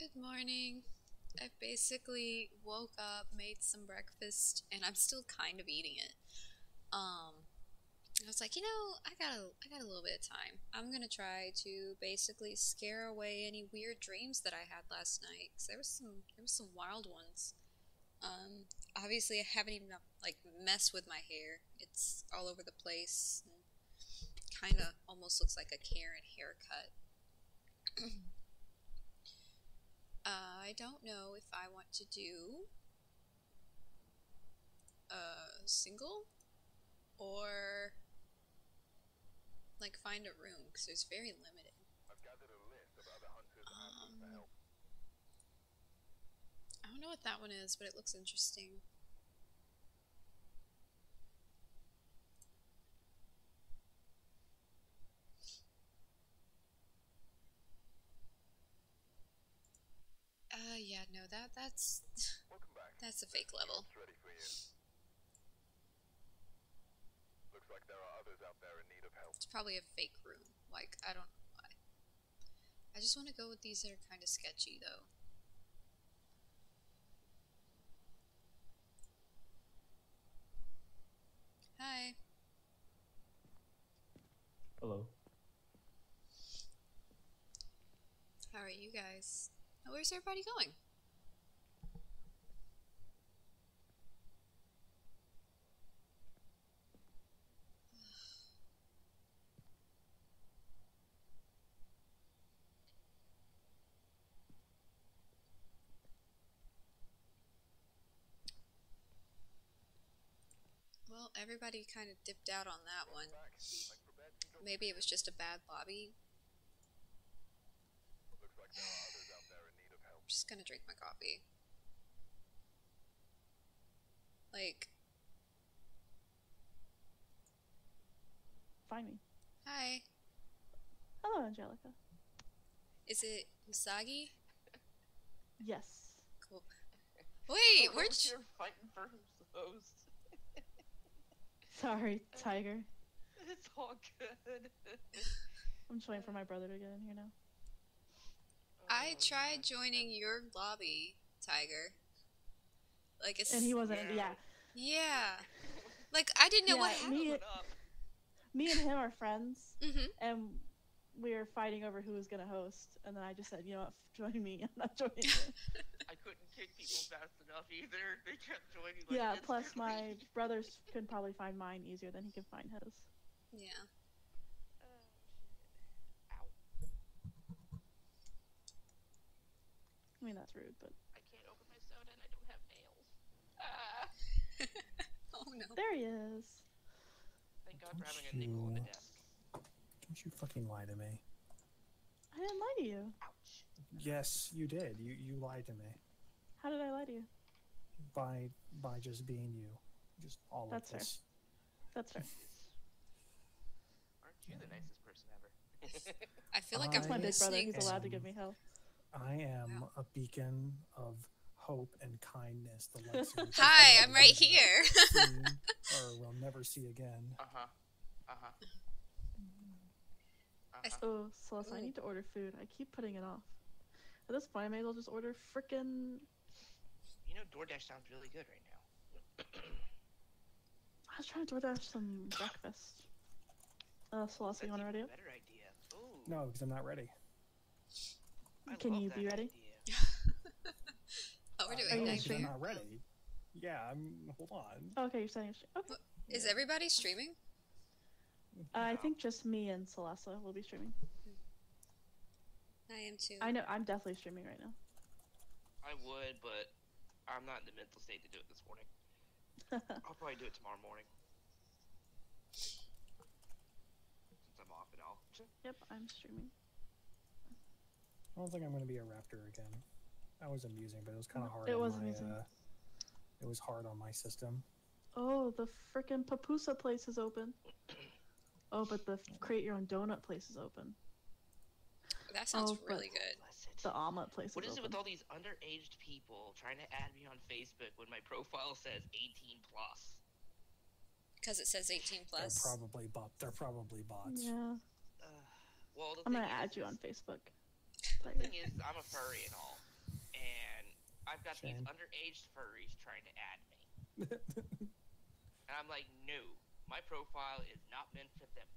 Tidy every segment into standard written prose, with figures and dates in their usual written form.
Good morning. I basically woke up, made some breakfast, and I'm still kind of eating it. I was like, I got a little bit of time. I'm gonna try to basically scare away any weird dreams that I had last night. 'Cause there was some wild ones. Obviously I haven't even like messed with my hair. It's all over the place. Kind of almost looks like a Karen haircut. I don't know if I want to do a single or like find a room because there's very limited. Um, I don't know what that one is, but it looks interesting. Yeah, no, that's that's a fake level. It's probably a fake room. Like, I don't know why. I just want to go with these that are kind of sketchy, though. Hi. Hello. How are you guys? Oh, where's everybody going? Well, everybody kind of dipped out on that one. Maybe it was just a bad lobby. I'm just gonna drink my coffee. Like, Find me. hi. Hello, Angelica. Is it Usagi? Yes. Cool. Wait, We're where'd you... fighting for who's the host. Sorry, Tiger. It's all good. I'm just waiting for my brother to get in here now. I tried joining your lobby, Tiger. Like, And he wasn't. Yeah. Yeah. Like, I didn't know what happened. Me and him are friends, Mm-hmm. and we were fighting over who was gonna host. And then I just said, you know what, join me. I'm not joining you. I couldn't kick people fast enough either. They kept joining. Like, Yeah. Plus, my brothers could probably find mine easier than he could find his. Yeah. Ow. I mean, that's rude, but I can't open my soda and I don't have nails. Oh no. there he is. Thank God for having a nickel on the desk. Don't you fucking lie to me. I didn't lie to you. Ouch. Yes, you did. You lied to me. How did I lie to you? By just being you. Just all That's of this. That's fair. Aren't you the nicest person ever? I feel like That's I'm my big brother. listening He's to... allowed to give me hell. I am Wow. a beacon of hope and kindness. The likes of which Hi, I'm we'll right never here. see, or we'll never see again. Oh, Celeste, I need to order food. I keep putting it off. At this point, I may as well just order frickin'... You know, DoorDash sounds really good right now. I was trying to DoorDash some breakfast. Celeste, you want to ready up? Better idea. Ooh, No, because I'm not ready. Can you be ready? Oh, we're Are doing you that. streaming? I'm not ready. Yeah, hold on. Oh, okay, you're setting up. Okay. Is everybody streaming? I think just me and Celeste will be streaming. I am too. I know, I'm definitely streaming right now. I would, but I'm not in the mental state to do it this morning. I'll probably do it tomorrow morning. Since I'm off and all. Yep, I'm streaming. I don't think I'm going to be a raptor again. That was amusing, but it was kind of hard. It on was my, amusing. it was hard on my system. Oh, the frickin' Papusa place is open. Oh, but the create your own donut place is open. That sounds but really good. The omelet place What is is it open. with all these underaged people trying to add me on Facebook when my profile says 18 plus? Because it says 18 plus. They're probably bots. Yeah. Well, I'm gonna add you on Facebook. The thing is, I'm a furry and all. and I've got these Shame. underage furries trying to add me. And I'm like, no, my profile is not meant for them.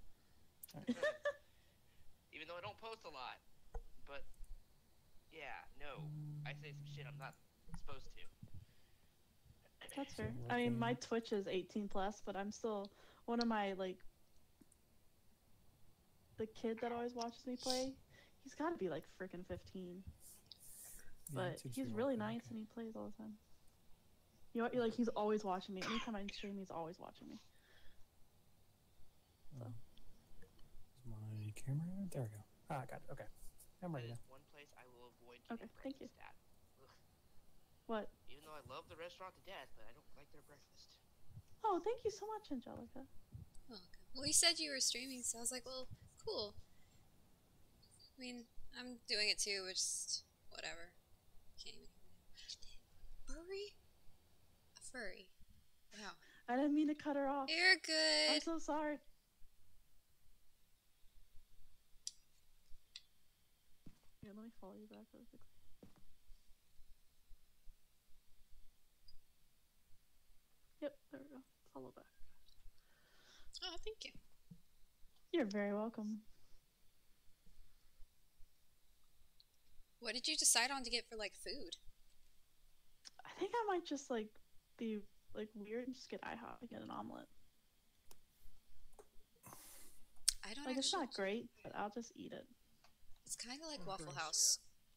Even though I don't post a lot. But, yeah, no. I say some shit I'm not supposed to. That's Is fair. it I mean, my working? Twitch is 18 plus, but I'm still one of my like the kid that always watches me play. He's got to be like freaking 15, Yeah, but it seems to he's be really working, nice okay. and he plays all the time. You know, like he's always watching me. Anytime I stream, he's always watching me. So. Is my camera? There we go. Ah, got it. Okay. I'm That ready is now. one place I will avoid Okay, getting thank you. breakfast at. Ugh. What? Even though I love the restaurant to death, but I don't like their breakfast. Oh, thank you so much, Angelica. Welcome. Well, you said you were streaming, so I was like, well, cool. I mean, I'm doing it too, but just whatever. Can't even furry? A furry. Wow. I didn't mean to cut her off. You're I'm good. so sorry. Here, let me follow you back really quickly. Yep, there we go. Follow back. Oh, thank you. You're very welcome. What did you decide on to get for like food? I think I might just like be like weird and just get IHOP and get an omelet. I don't Like it's actually. not great, but I'll just eat it. It's kind of like Waffle House.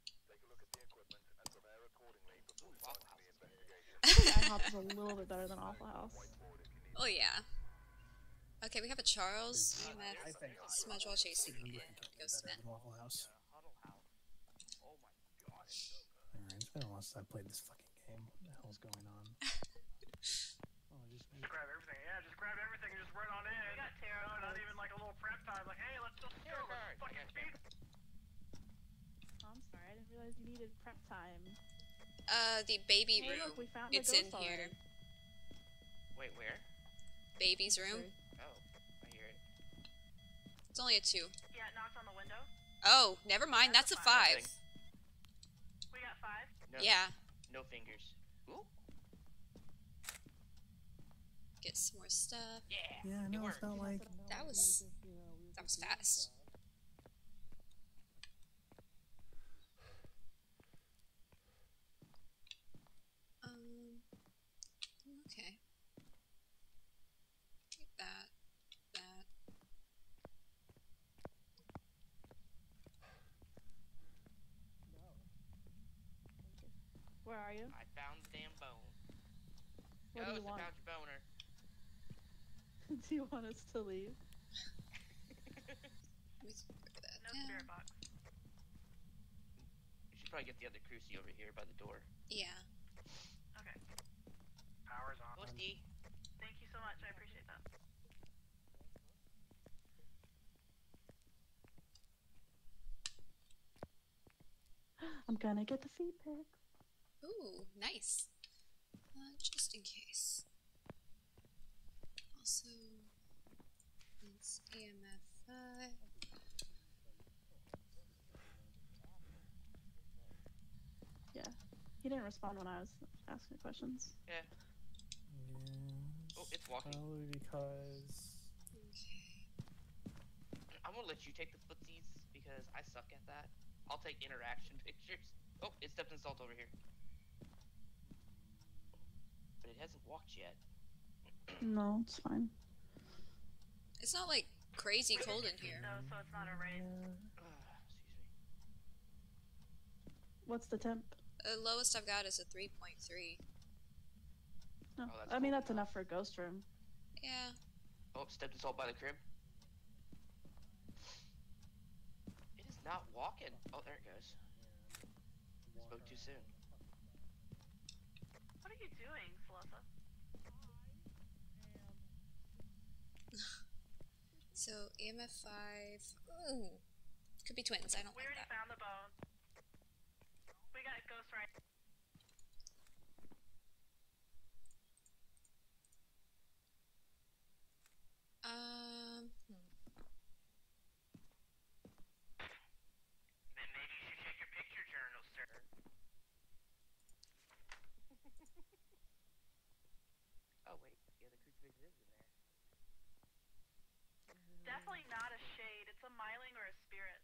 Ooh, Waffle House is good. I think IHOP is a little bit better than Waffle House. Oh yeah. Okay, we have a Charles I EMF think smudge while chasing significantly and better Ghost Man. than Waffle House. Huddle House. Oh my god. Alright, it's been a while since I played this fucking game. What the hell's going on? Oh, just Grab everything. Yeah, just grab everything and just run on in. We got tarot. No, not even like a little prep time. Like, hey, let's just go. Tarot Let's card. fucking beat. Oh, I'm sorry, I didn't realize you needed prep time. The baby Hey, room. look, we found the It's ghost in here. already. Wait, where? Baby's room. Sorry. Oh, I hear it. It's only a 2. Yeah, it knocked on the window. Oh, never mind. That's a 5. We got 5. No, Yeah. No fingers. Ooh. Get some more stuff. Yeah. yeah, It no, worked. it's not like That was fast. Okay. Get that. That. Where are you? I found the damn bone. What do you Ghost, want? I found your boner. Do you want us to leave? Let me put that No down. spirit box. You should probably get the other cruci over here by the door. Yeah. Okay. Power's on. Ghosty. Thank you so much. I appreciate that. I'm gonna get the feed pics. Ooh, nice. Just in case. Also, it's EMF 5. Yeah. He didn't respond when I was asking questions. Yeah. yeah, Oh, it's walking. probably because Okay. I'm gonna let you take the footsies because I suck at that. I'll take interaction pictures. Oh, it stepped in salt over here. But it hasn't walked yet. No, it's fine. It's not like crazy cold in here. No, so it's not a raid. Excuse me. What's the temp? The lowest I've got is a 3.3. No. Oh, that's I mean, cold that's enough. enough for a ghost room. Yeah. Oh, stepped in salt by the crib. It is not walking. Oh, there it goes. Spoke too soon. What are you doing, Celessa? So EMF 5. Ooh. Could be twins. I don't We like already that. found the bone. We got ghost right. Then maybe you should check your picture journal, sir. definitely not a shade. It's a myling or a spirit.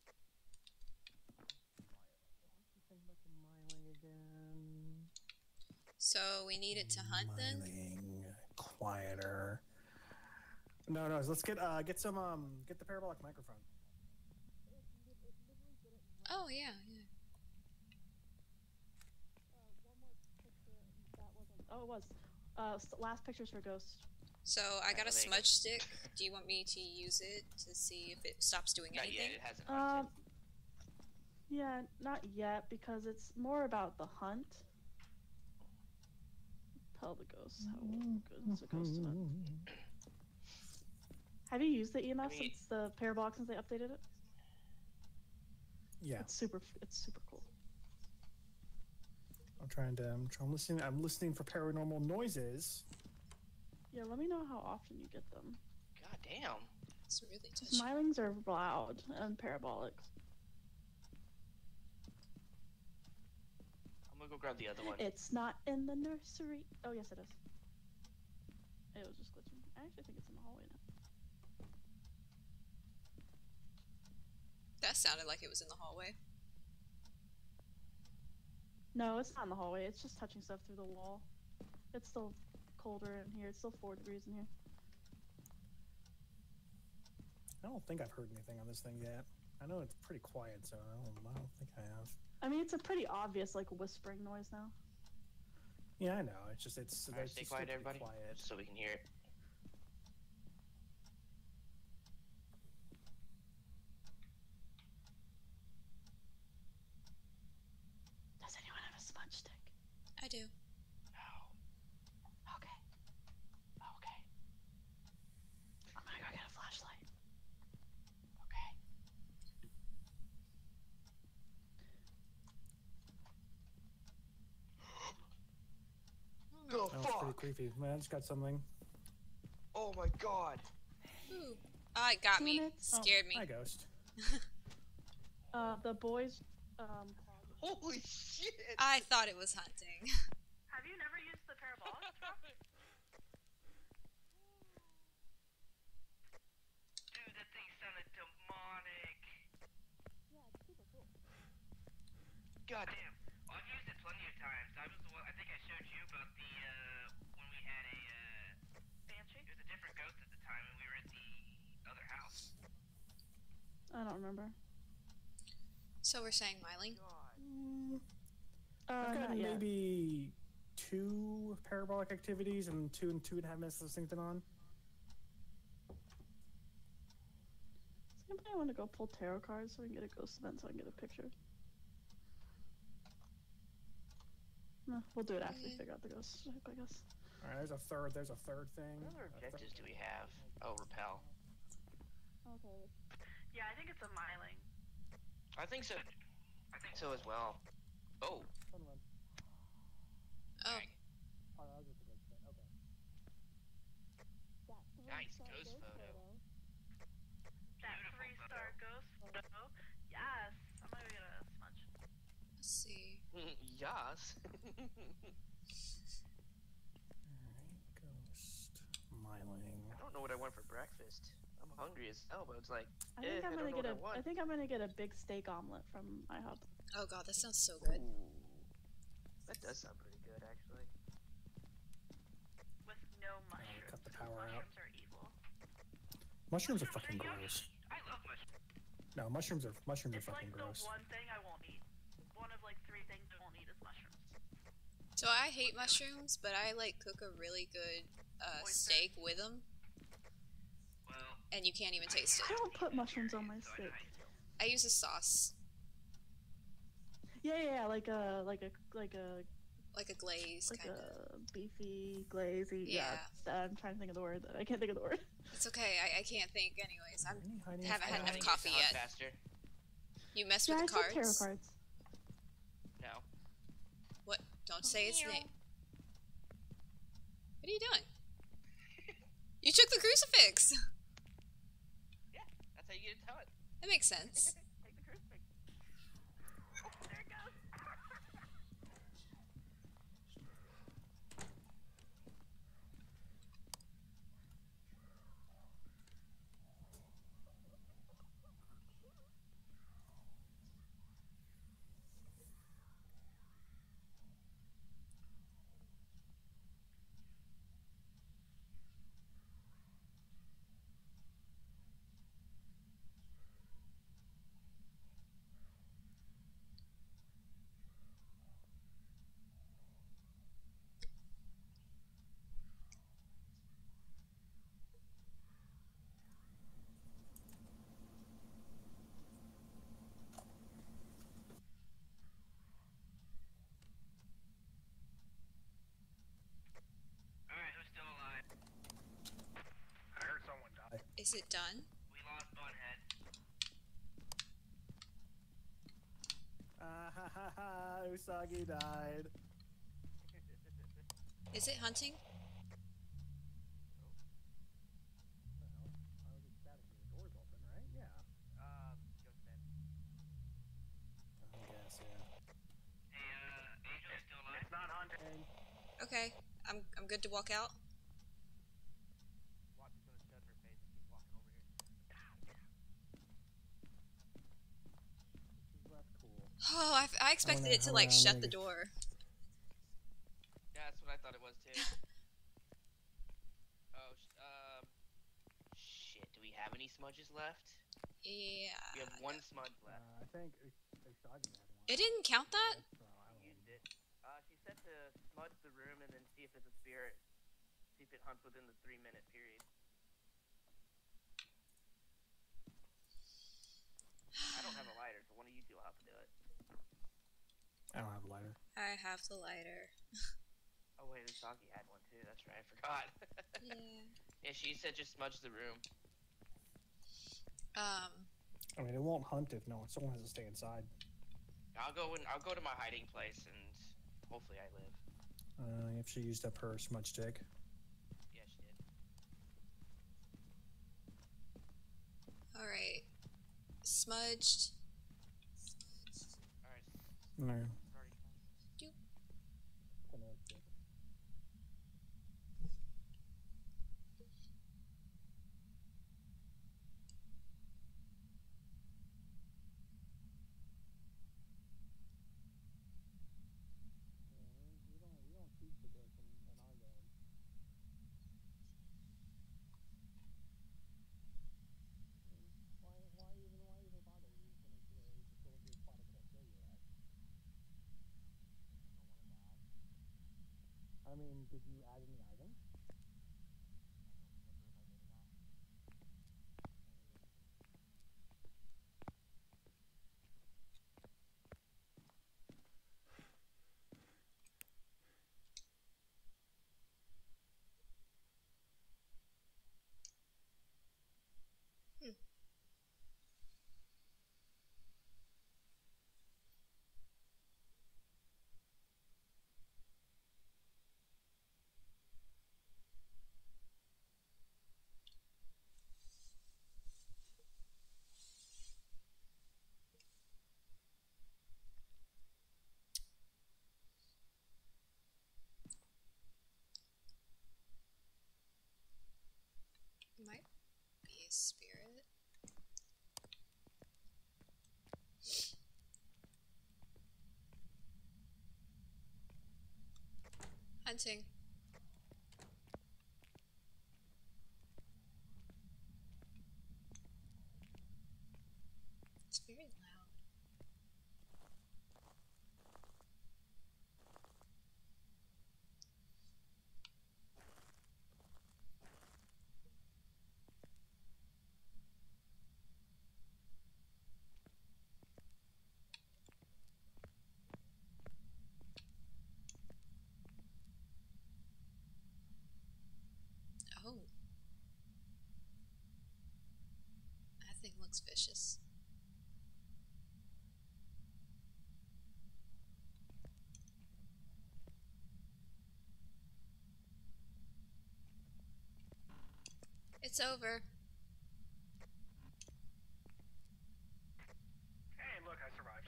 Myling again. So we needed to hunt then? Myling, quieter. No, let's get the parabolic microphone. Oh yeah, yeah. Oh, it was. Last pictures for Ghost. So I got a there you go. smudge stick. Do you want me to use it to see if it stops doing Not anything? yet. It hasn't hunted. Yeah, not yet, because it's more about the hunt. Tell the ghost how good is the ghost hunt. Have you used the EMF since the parabolic since they updated it? Yeah. It's super cool. I'm listening for paranormal noises. Yeah, let me know how often you get them. God damn. It's really touchy. Smilings are loud and parabolics. I'm gonna go grab the other one. It's not in the nursery. Oh, yes, it is. It was just glitching. I actually think it's in the hallway now. That sounded like it was in the hallway. No, it's not in the hallway. It's just touching stuff through the wall. It's still colder in here. It's still 4 degrees in here. I don't think I've heard anything on this thing yet. I know it's pretty quiet, so I don't think I have. I mean, it's a pretty obvious, like, whispering noise now. Yeah, I know. It's Alright, stay just quiet, pretty everybody, quiet. so we can hear it. Does anyone have a smudge stick? I do. No. Okay. Okay. I'm gonna go get a flashlight. Okay. The That was pretty fuck? creepy. Man, I just got something. Oh my god. Ooh. Ah, it got me. Minutes? Scared me. Hi, Ghost. The boys, Holy shit. I thought it was hunting. Have you never used the parabolic? Dude, that thing sounded demonic. God damn. Well, I've used it plenty of times. I was the one, I think I showed you about the, when we had a, Banshee? It was a different ghost at the time, and we were at the other house. I don't remember. So we're saying Myling? I've got Not yet. maybe 2 parabolic activities and 2.5 minutes of this thing's been on. Does anybody want to go pull tarot cards so we can get a ghost event so I can get a picture? No, we'll do it after we figure out the ghost type, I guess. Alright, there's a third thing. What other objectives do we have? Oh, repel. Okay. Yeah, I think it's a myling. I think so. I think so as well. Oh. Hold on. Oh. Oh, that was just a good thing. Okay. Nice ghost photo. That 3-star ghost photo. Yes. I'm gonna get a smudge. Let's see. Yas. Alright, Ghost. Myling. I don't know what I want for breakfast. I'm hungry as hell, but it's like, I think I'm I gonna don't know get what I want. I think I'm gonna get a big steak omelet from IHOP. Oh god, that sounds so good. Ooh. That does sound pretty good, actually. With no mushrooms. cut the power out. Mushrooms are evil. Mushrooms are fucking gross. I love mushrooms. No, mushrooms are It's fucking like gross. the one thing I won't eat. One of like 3 things I won't eat is mushrooms. So I hate mushrooms, but I like cook a really good steak with them, Well, and you can't even taste I it. don't put mushrooms on my steak. I use a sauce, Yeah, like a like a glaze like kind of. a beefy, glazy. Yeah. I'm trying to think of the word. I can't think of the word. It's okay. I can't think. Anyways, I Any hiding haven't had spots? enough think coffee it's yet. faster. You mess Yeah, with I the said tarot cards. cards. No. What? Don't say its name. What are you doing? You took the crucifix. Yeah, that's how you get it done. That makes sense. take the crucifix. Oh, there it goes. Is it done? We lost Bunhead. Ah ha ha ha! Usagi died. Is it hunting? Well, I was ecstatic. The door's open, right? Yeah. Just then. I guess, yeah. Hey, Angel, you still alive? It's not hunting. Okay, I'm good to walk out. Watch, it's gonna shut her face and keep walking over here. She's left cool. Oh, I expected it to like shut the door. Yeah, that's what I thought it was too. Oh, shit. Do we have any smudges left? Yeah. We have one smudge left. I think Usagi had one. It didn't count that? So, I don't Used know. it. She said to smudge the room and then see if it's a spirit. See if it hunts within the 3-minute period. I don't have a lighter, so one of you two will have to do it. I don't have a lighter. I have the lighter. Oh wait, Usagi had one too. That's right, I forgot. Yeah. Yeah, she said just smudge the room. I mean, it won't hunt if someone has to stay inside. I'll go to my hiding place and hopefully I live. If she used up her smudge stick. Yeah, she did. All right. Smudged. Alright. No. Doop. We don't teach the book in our game. Why even bother? You're just gonna make sure the facility spot I can't kill you at. I mean, did you add any items? Might be a spirit. Hunting. It's very loud. Oh. That thing looks vicious. It's over. Hey, look, I survived.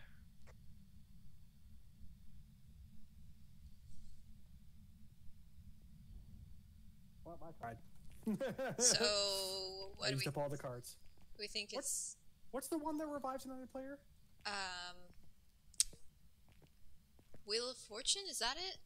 Well, I tried. So, I what do used we up all the cards. think it's What's the one that revives another player? Wheel of Fortune, is that it?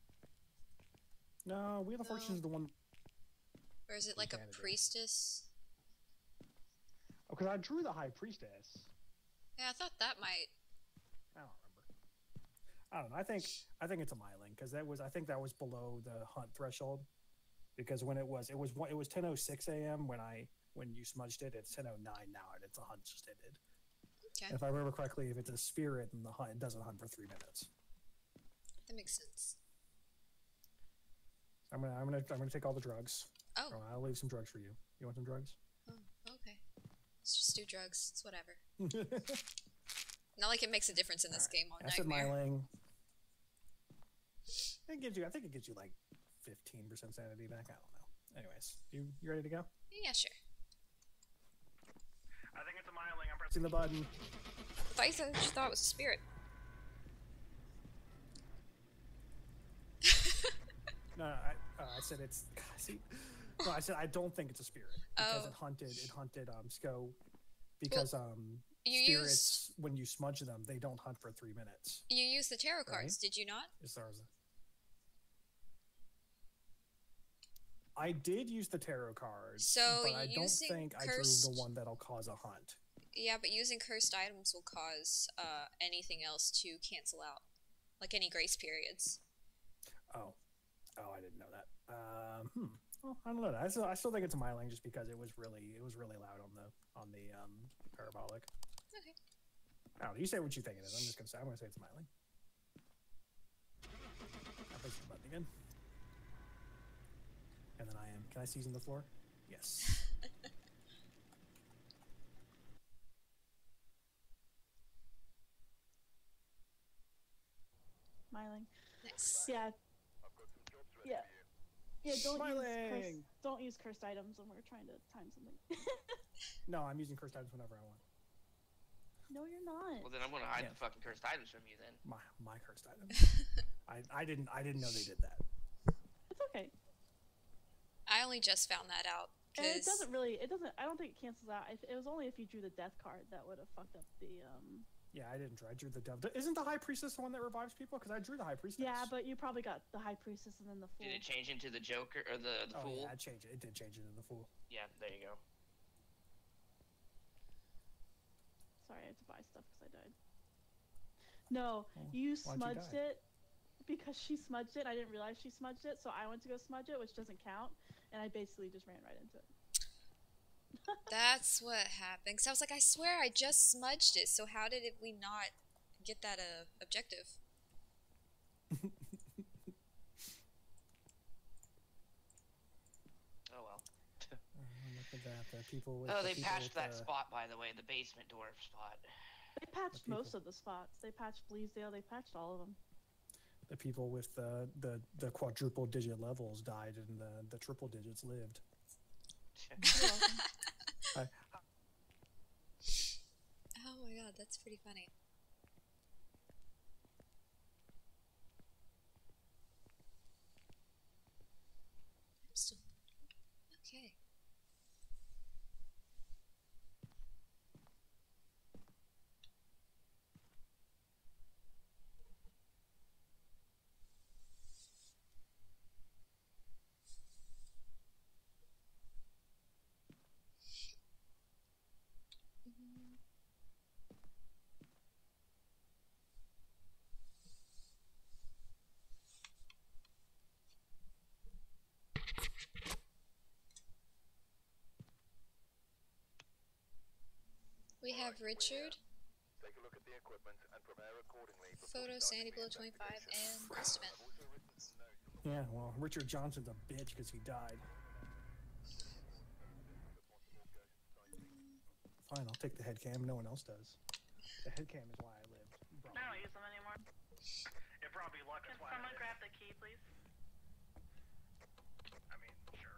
No, Wheel of Fortune is the one. Or is it like a Insanity. priestess? Oh, because I drew the High Priestess. Yeah, I thought that might. I don't remember. I don't know. I think it's a myling because I think that was below the hunt threshold. Because when it was 10:06 a.m. when you smudged it. It's 10:09 now, and it's a hunt just ended. Okay, And if I remember correctly, if it's a spirit, then the hunt it doesn't hunt for 3 minutes. that makes sense. I'm gonna take all the drugs. Oh, I'll leave some drugs for you. You want some drugs? oh Okay. Let's just do drugs. It's whatever. Not like it makes a difference in this game on Acid Nightmare. myling. It gives you. I think it gives you like 15% sanity back. I don't know. Anyways, you ready to go? Yeah, sure. I think it's a myling. I'm pressing the button. I thought it was a spirit. No, I said it's. God, see, no, I said I don't think it's a spirit because it hunted Sco because spirits when you smudge them they don't hunt for 3 minutes. You used the tarot cards, did you not? I did use the tarot cards, so but I don't think I drew the one that'll cause a hunt. Yeah, but using cursed items will cause anything else to cancel out, like any grace periods. Oh, I didn't know that. Well, I don't know. I still think it's a myling just because it was really loud on the parabolic. Okay. I don't know. You say what you think it is. I'm gonna say it's a myling. I'll push the button again. And then can I season the floor? Yes. Myling. Nice. Yeah. Yeah. Yeah, Myling! Don't use cursed items when we're trying to time something. No, I'm using cursed items whenever I want. No, you're not. Well, then I'm gonna hide the fucking cursed items from you then. My cursed items. I didn't know they did that. It's okay. I only just found that out. And it doesn't. I don't think it cancels out. It was only if you drew the death card that would have fucked up the. Yeah, I didn't draw. I drew the devil. Isn't the high priestess the one that revives people? Because I drew the high priestess. Yeah, but you probably got the high priestess and then the fool. Did it change into the Joker or the fool? Yeah, it did change into the fool. Yeah, there you go. Sorry, I had to buy stuff because I died. No, you smudged it because she smudged it. I didn't realize she smudged it, so I went to go smudge it, which doesn't count, and I basically just ran right into it. That's what happened. Cause I was like, I swear I just smudged it. So how did we not get that objective? Oh well. Look at that. The people with. They patched that spot, by the way, the basement dwarf spot. They patched most of the spots. They patched Bleasdale. They patched all of them. The people with the quadruple digit levels died, and the triple digits lived. Oh my god, that's pretty funny. Okay. We have Richard, Photo, Sandy Blow 25, and Estimate. Yeah, well, Richard Johnson's a bitch because he died. Fine, I'll take the head cam. No one else does. The head cam is why I lived. I don't use them anymore. It brought me luck. Can someone grab the key, please? I mean, sure.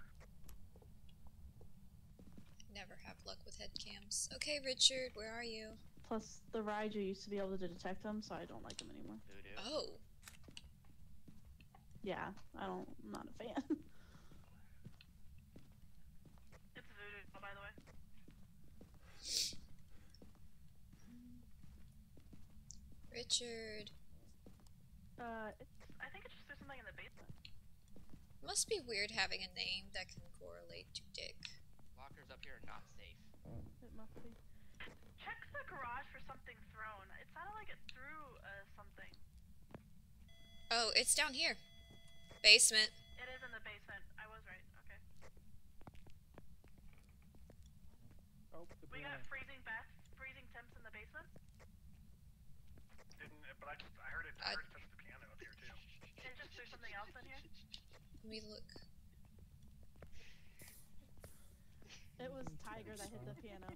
Never have luck with head cams. Okay, Richard, where are you? Plus, the Raiju used to be able to detect them, so I don't like them anymore. Oh. Yeah, I'm not a fan. It's voodoo, by the way. Richard. I think it's just there's something in the basement. Must be weird having a name that can correlate to dick. Lockers up here are not safe. It must be. Check the garage for something thrown. It sounded like it threw something. Oh, it's down here. Basement. It is in the basement. I was right. Okay. Oh, We got freezing temps in the basement. But I heard it touch the piano up here too. Can it just threw something else in here? Let me look. It was Tiger that hit the piano.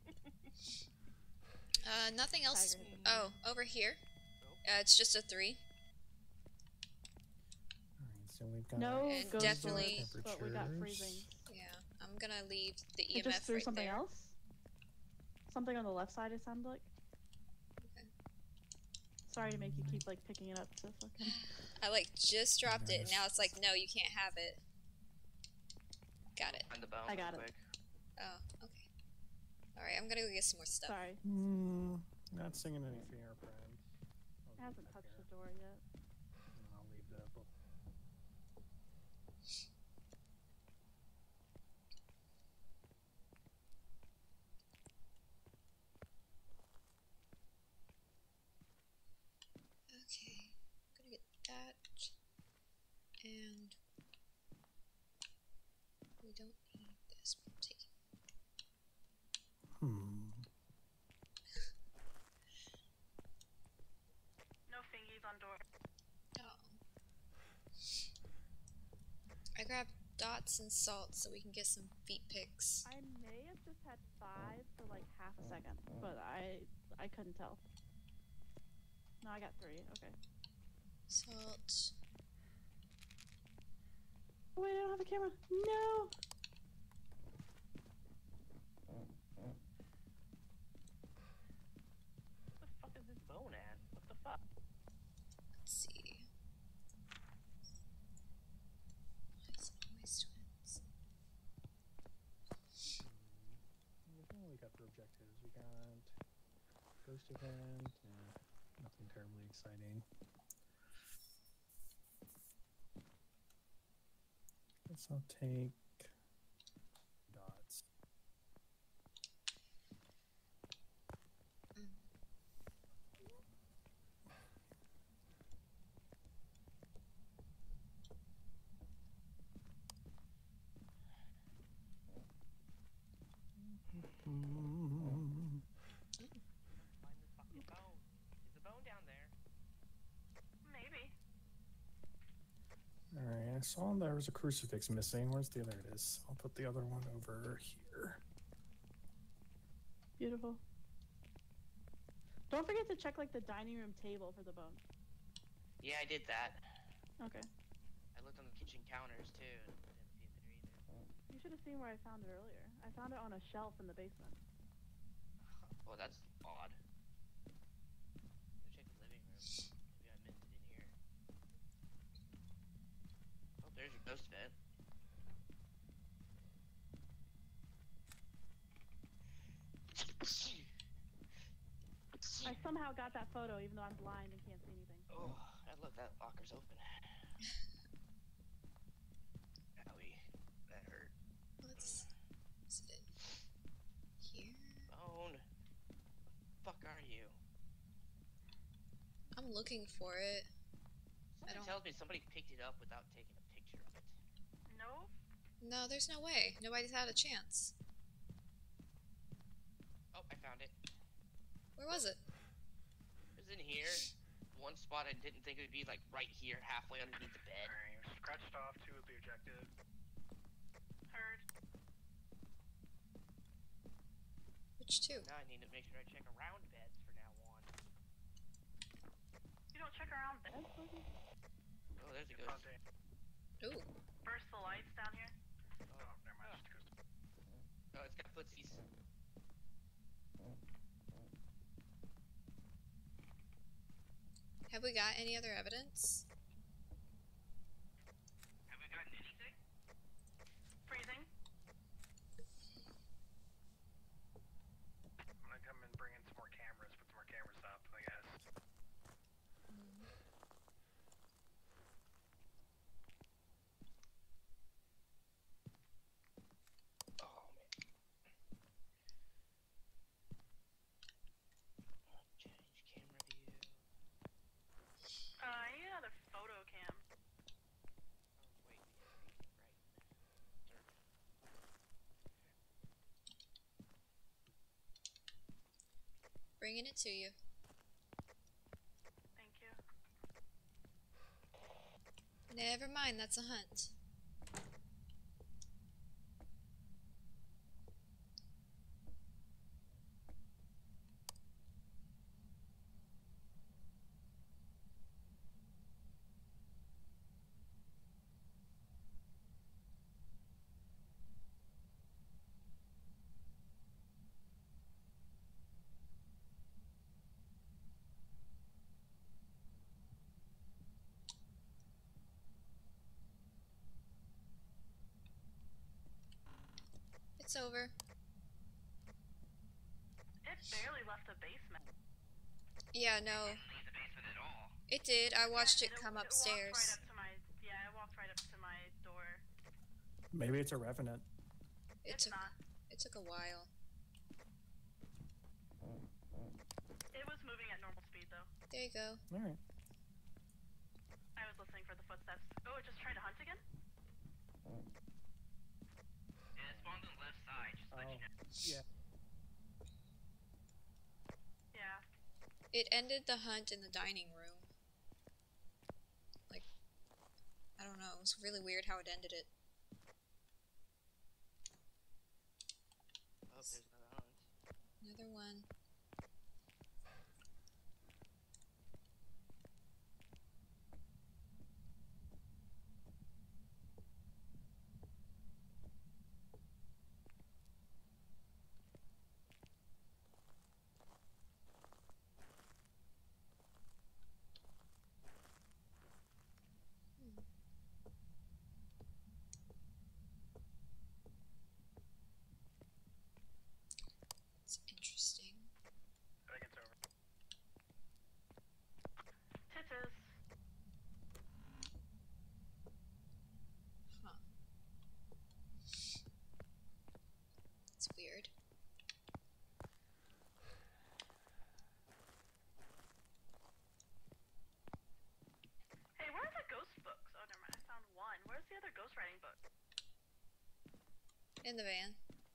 Nothing else. Tiger hit the Oh, over here. It's just a 3. Alright, so we've got No And ghost definitely- orbs, but we got temperatures. freezing. Yeah, I'm gonna leave the It EMF just threw right something there. else? Something on the left side, it sounded like. Okay. Sorry to make you keep, like, picking it up to fucking... I like just dropped it, and Nice. now it's like, no, you can't have it. Got it. Find the bone I real got it. quick. Oh, okay. Alright, I'm gonna go get some more stuff. Sorry. Not singing any fingerprints. It hasn't touched the door yet. I'll leave the book. Okay, I'm gonna get that. And we don't need this, but I'm taking No fingies on door. Oh. I grabbed dots and salt so we can get some feet pics. I may have just had 5 for, like, half a second, but I couldn't tell. No, I got 3. Okay. Salt. Oh, wait, I don't have a camera. No! What the fuck is this bone at? What the fuck? Let's see. It's always twins. We got the objectives. We got ghost event and nothing terribly exciting. Guess I'll take dots. Find the fucking bone. Is the bone down there? Maybe. Alright, I saw there was a crucifix missing. Where's the other? It is. I'll put the other one over here. Beautiful. Don't forget to check, like, the dining room table for the bone. Yeah, I did that. Okay. I looked on the kitchen counters too. And didn't see it there either. You should have seen where I found it earlier. I found it on a shelf in the basement. Well, that's odd. Go check the living room. Maybe I missed it in here. Oh, there's your ghost vent. I somehow got that photo even though I'm blind and can't see anything. Oh, and look, that locker's open. Owie, that hurt. Let's sit in here. Bone. Fuck are you? I'm looking for it. Something tells me somebody picked it up without taking a picture of it. No. No, there's no way. Nobody's had a chance. Oh, I found it. Where was it? It was in here. One spot I didn't think it would be, like, right here, halfway underneath the bed. Alright, scratched off 2 of the objectives. Heard. Which two? Now I need to make sure I check around beds from now on. You don't check around bed. Oh, there's a In front ghost. end. Ooh. Burst the lights down here. Oh, never mind. Just goes Oh, it's got footsies. Have we got any other evidence? Have we gotten anything? Freezing. I'm gonna come and bring in some more cameras, put some more cameras up, I guess. Oh, man. Change camera view. I need another photo cam. Oh, wait, yeah, right. Bringing it to you. Thank you. Never mind, that's a hunt. It's over. It barely left the basement. Yeah, no. Didn't leave the basement at all. It did. I watched it come It walked upstairs. right up to my. Yeah, it walked right up to my door. Maybe it's a revenant. It's not. It took a while. It was moving at normal speed though. There you go. All right. I was listening for the footsteps. Oh, it just tried to hunt again? It spawned on the left side, just to let you know. Yeah. Yeah. It ended the hunt in the dining room. Like, I don't know. It was really weird how it ended it. Oh, there's another hunt. Another one. It's interesting. I think it's over. Titus. Huh. It's weird. Hey, where are the ghost books? Oh, never mind. I found one. Where's the other ghost writing book? In the van.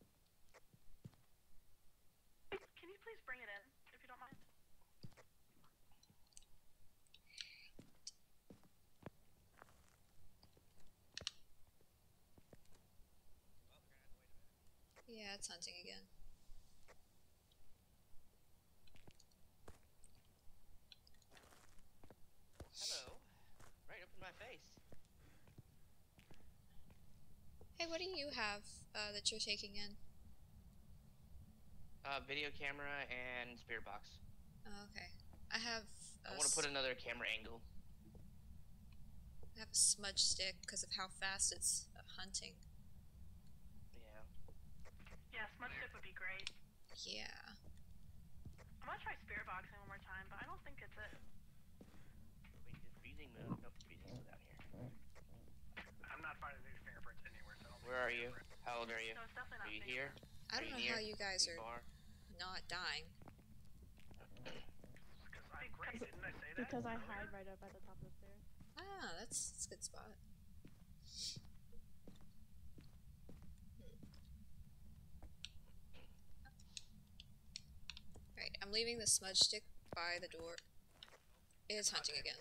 Can you please bring it in, if you don't mind? Yeah, it's hunting again. Hello. Right up in my face. Hey, what do you have that you're taking in? Video camera and spirit box. Oh, okay. I have I want to put another camera angle. I have a smudge stick because of how fast it's hunting. Yeah. Yeah, smudge stick would be great. Yeah. I'm gonna try spirit boxing one more time, but I don't think it's it. Wait, did freezing move? Nope, freezing's still down here. I'm not finding these fingerprints anywhere, so I don't think Where are it's you? fingerprint. How old are you? No, it's definitely not Are you fingerprint. here? I don't know near? how you guys are far? not dying. Because I'm great, didn't I say that? Because I earlier? hide right up at the top of the stairs. Ah, that's a good spot. Right, I'm leaving the smudge stick by the door. It is hunting again.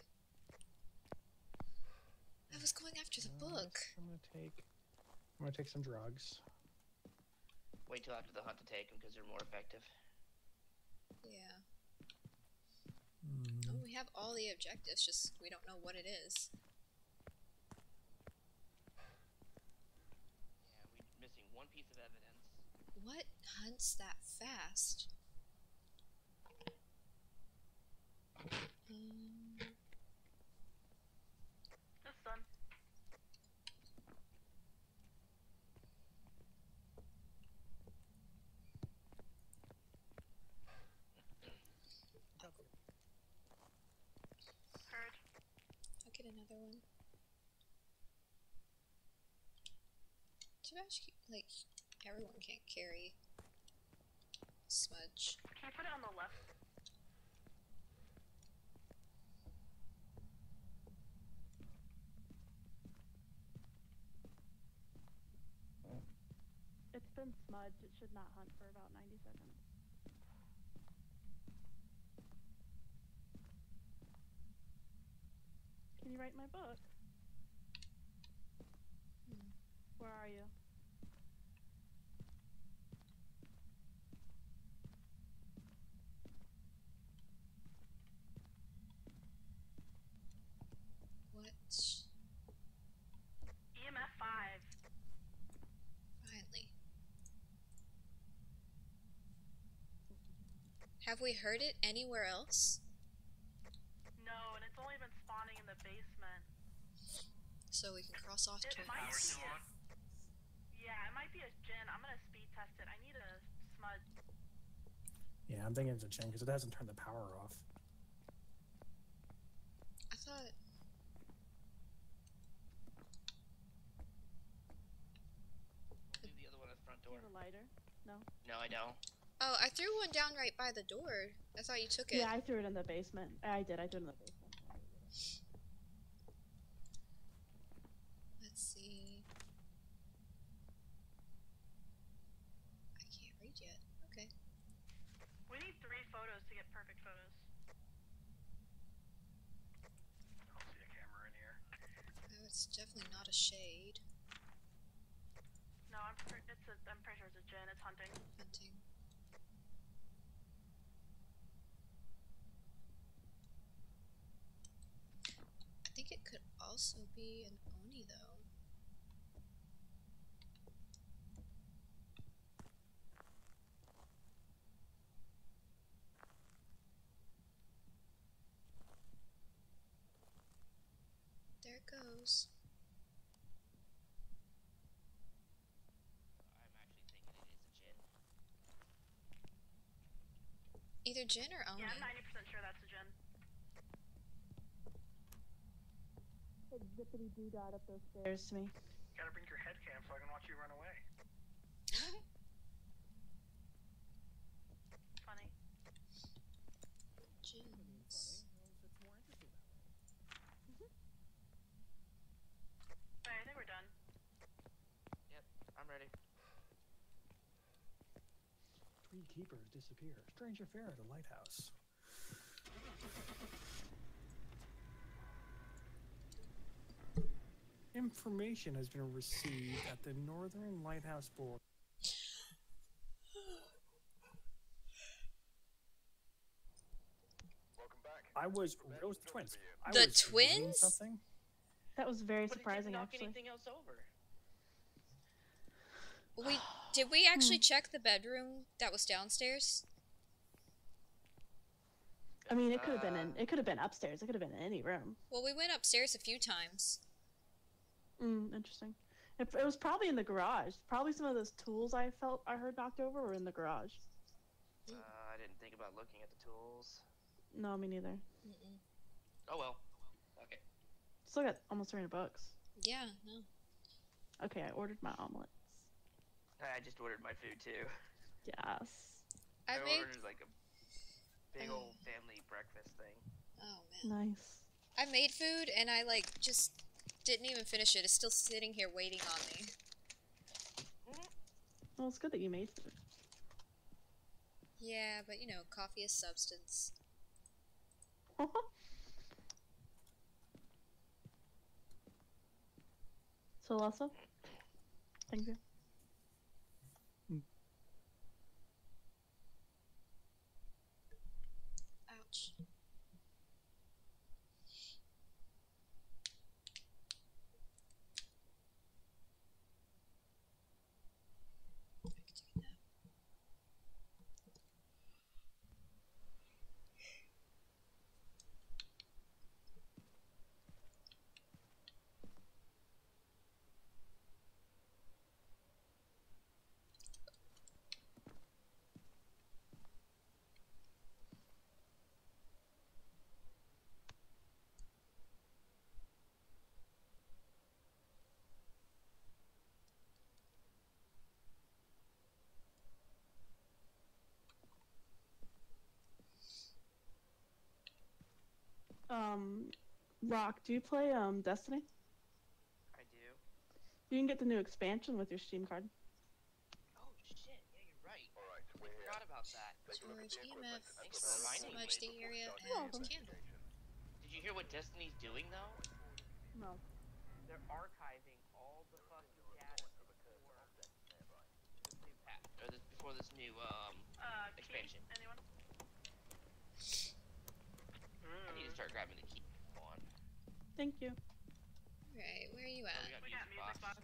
I was going after the book. I'm gonna take some drugs. Wait till after the hunt to take them because they're more effective. Yeah. Oh, we have all the objectives, just we don't know what it is. Yeah, we're missing one piece of evidence. What hunts that fast? It's done. Heard. I'll get another one. Too bad, like, everyone can't carry smudge. Can you put it on the left? It's been smudged. It should not hunt for about 90 seconds. Can you write my book? Where are you? What? EMF 5. Finally. Have we heard it anywhere else? No, and it's only been spawning in the basement. So we can cross off It might twice. be Power still on? Yeah, it might be a gin. I'm gonna speed test it. I need a smudge. Yeah, I'm thinking it's a gin because it hasn't turned the power off. I thought. We'll leave the other one at the front Do you door. have a lighter? No. No, I don't. Oh, I threw one down right by the door. I thought you took it. Yeah, I threw it in the basement. I did. I threw it in the basement. Let's see. I can't read yet. Okay. We need 3 photos to get perfect photos. I don't see a camera in here. Oh, it's definitely not a shade. No, I'm pretty sure it's a gin. It's hunting. Hunting. I think it could also be an Oni though. There it goes. I'm actually thinking it is a gin. Either Jin or Oni. Yeah, I'm 90% sure that's a gin. Like zippity doo dah up those stairs to me. Gotta bring your head cam so I can watch you run away. Funny. Jins. It's more interesting that way. Alright, I think we're done. Yep, I'm ready. 3 keepers disappear. Strange affair at the lighthouse. Information has been received at the northern lighthouse board. Welcome back. It was twins. I The was reading twins? Something. That was very But it surprising, didn't knock actually. anything else over. Did we actually check the bedroom that was downstairs? I mean, it could have been it could have been upstairs. It could have been in any room. Well, we went upstairs a few times. Interesting. It was probably in the garage. Probably some of those tools I heard knocked over were in the garage. I didn't think about looking at the tools. No, me neither. Mm-mm. Oh well. Okay. Still got almost $300. Yeah, no. Okay, I ordered my omelets. I just ordered my food too. Yes. I made. ordered like a big Oh. old family breakfast thing. Oh man. Nice. I made food and I just didn't even finish it. It's still sitting here waiting on me. Well, it's good that you made food. Yeah, but coffee is substance. So, Lessa? Thank you. Ouch. I can take a nap. Rock, do you play Destiny? I do. You can get the new expansion with your Steam card. Oh shit! Yeah, you're right. All right, I forgot about that. George, EMF, Thanks for reminding me. smudge the area, and welcome. candle. Did you hear what Destiny's doing though? No. They're archiving all the fucking data before this new expansion. Anyone? I need to start grabbing the key on. Thank you. Right, where are you Oh, at? we got We got music music box. box.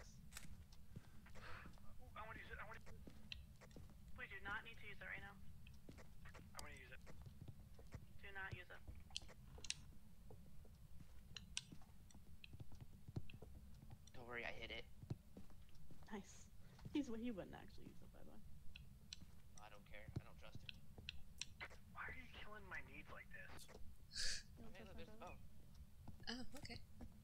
I want to use it. We do not need to use it right now. I'm gonna use it. Do not use it. Don't worry, I hit it. Nice. he wouldn't actually use it, by the way. I don't care. I don't trust it. Why are you killing my needs like this? You don't Okay, trust look, my there's brother? Oh, okay.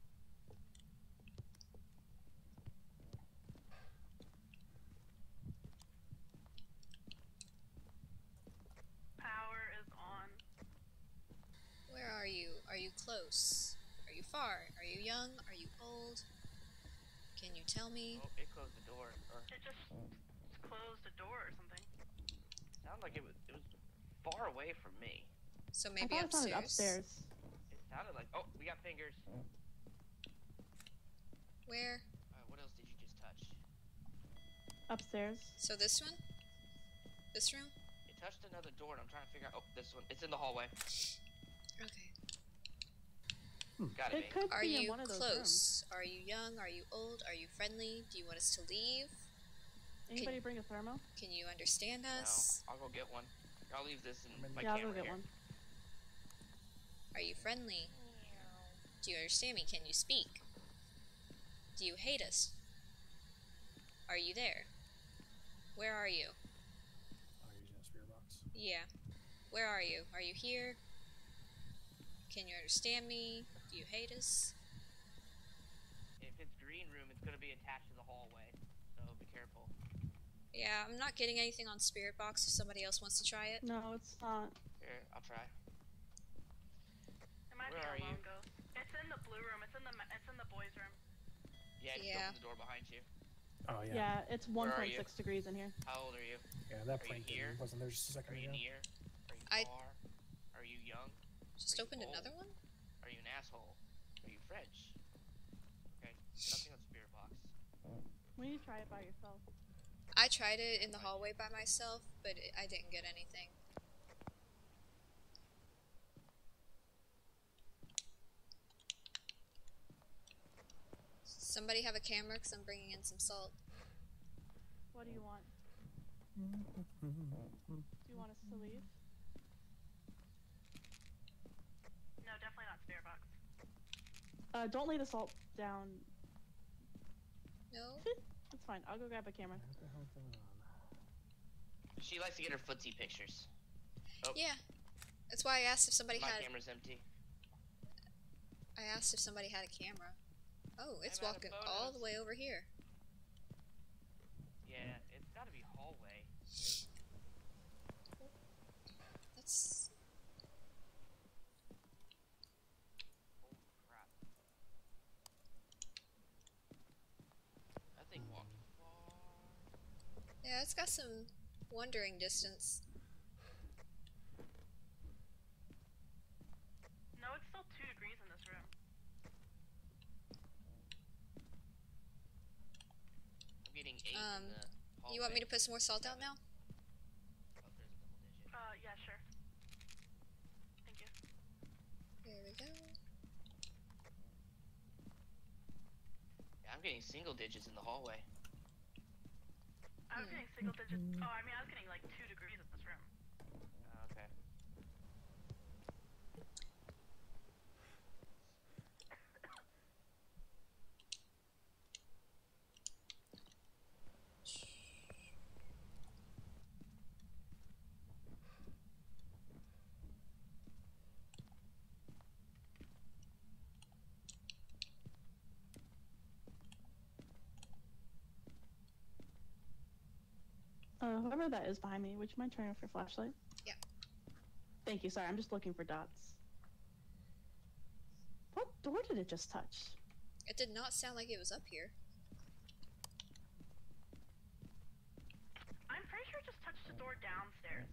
Power is on. Where are you? Are you close? Are you far? Are you young? Are you old? Can you tell me? Oh, it closed the door. Or It just closed a door or something. sounded like it was far away from me. So I maybe thought it sounded upstairs. upstairs. It sounded like, oh, we got fingers. Where? What else did you just touch? Upstairs. So this one? This room? It touched another door, and I'm trying to figure out. Oh, this one. It's in the hallway. Okay. Got it. It could Are be in you one of those rooms. close? Are you young? Are you old? Are you friendly? Do you want us to leave? Anybody bring a thermo? Can you understand us? No, I'll go get one. I'll leave this in my Yeah, I'll camera go get here. one. Are you friendly? Do you understand me? Can you speak? Do you hate us? Are you there? Where are you? Oh, you're using a spirit box. Yeah. Where are you? Are you here? Can you understand me? Do you hate us? If it's green room, it's gonna be attached to the hallway, so be careful. Yeah, I'm not getting anything on Spirit Box if somebody else wants to try it. No, it's not. Here, I'll try. It might Where be are a you? lone ghost. It's in the blue room. It's in the boys' room. Yeah, just Yeah. open the door behind you. Oh yeah. Yeah, it's Where are 1.6 you? degrees in here. How old are you? Yeah, that Are you plane here? wasn't there just a Are second you ago. near? Are you I- far? Are you young? Just Are you opened old? another one? Are you an asshole? Are you French? Okay, nothing on spirit box. When you try it by yourself. I tried it in the hallway by myself, but I didn't get anything. Somebody have a camera because I'm bringing in some salt. What do you want? Do you want us to leave? No, definitely not spirit box. Don't lay the salt down. No? It's fine. I'll go grab a camera. What the hell's going on? She likes to get her footsie pictures. Yeah. That's why I asked if somebody My had. camera's empty. I asked if somebody had a camera. Oh, it's I'm out of walking all the photos. way over here. Yeah, it's gotta be hallway. That's. Holy crap. That thing walked far. Yeah, it's got some wandering distance. No, it's still 2 degrees in this room. I'm getting 8 in the hallway. You want me to put some more salt out now? Oh, there's a double digit. Yeah, sure. Thank you. There we go. Yeah, I'm getting single digits in the hallway. I was getting single digits. Oh, I mean, I was getting like 2 degrees in this room. Okay. Whoever that is behind me, would you mind turning off your flashlight? Yeah. Thank you. Sorry, I'm just looking for dots. What door did it just touch? It did not sound like it was up here. I'm pretty sure it just touched the door downstairs.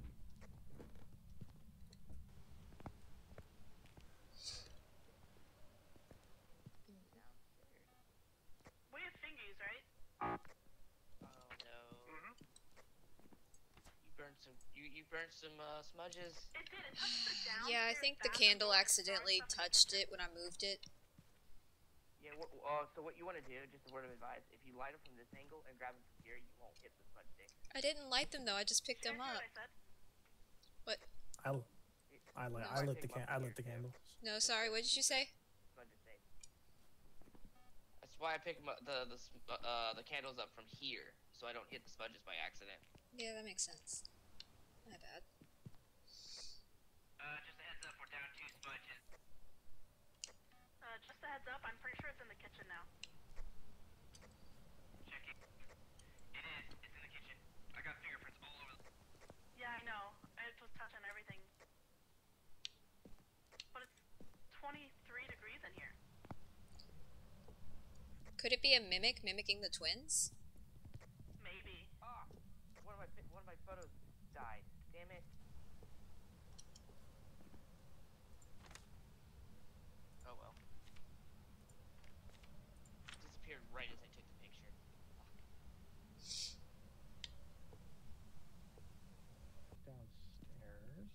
We have fingies, right? Oh no. You burnt some smudges. It did. It touched the downstairs. Yeah, I think the bathroom candle door. accidentally touched it when I moved it. Yeah. So what you want to do? Just a word of advice: if you light them from this angle and grab them from here, you won't hit the smudge stick. I didn't light them though. I just picked Did them I up. say what I said? What? I lit the candles. No, sorry. What did you say? Smudge is safe. That's why I pick the candles up from here, so I don't hit the smudges by accident. Yeah, that makes sense. My bad. Just a heads up, we're down 2 smudges. Just a heads up, I'm pretty sure it's in the kitchen now. Checking. It is. It's in the kitchen. I got fingerprints all over the... Yeah, I know. I was touching everything. But it's 23 degrees in here. Could it be a mimic mimicking the twins? Maybe. Ah! One of my photos died. Damn it. Oh well. Disappeared right as I took the picture. Downstairs.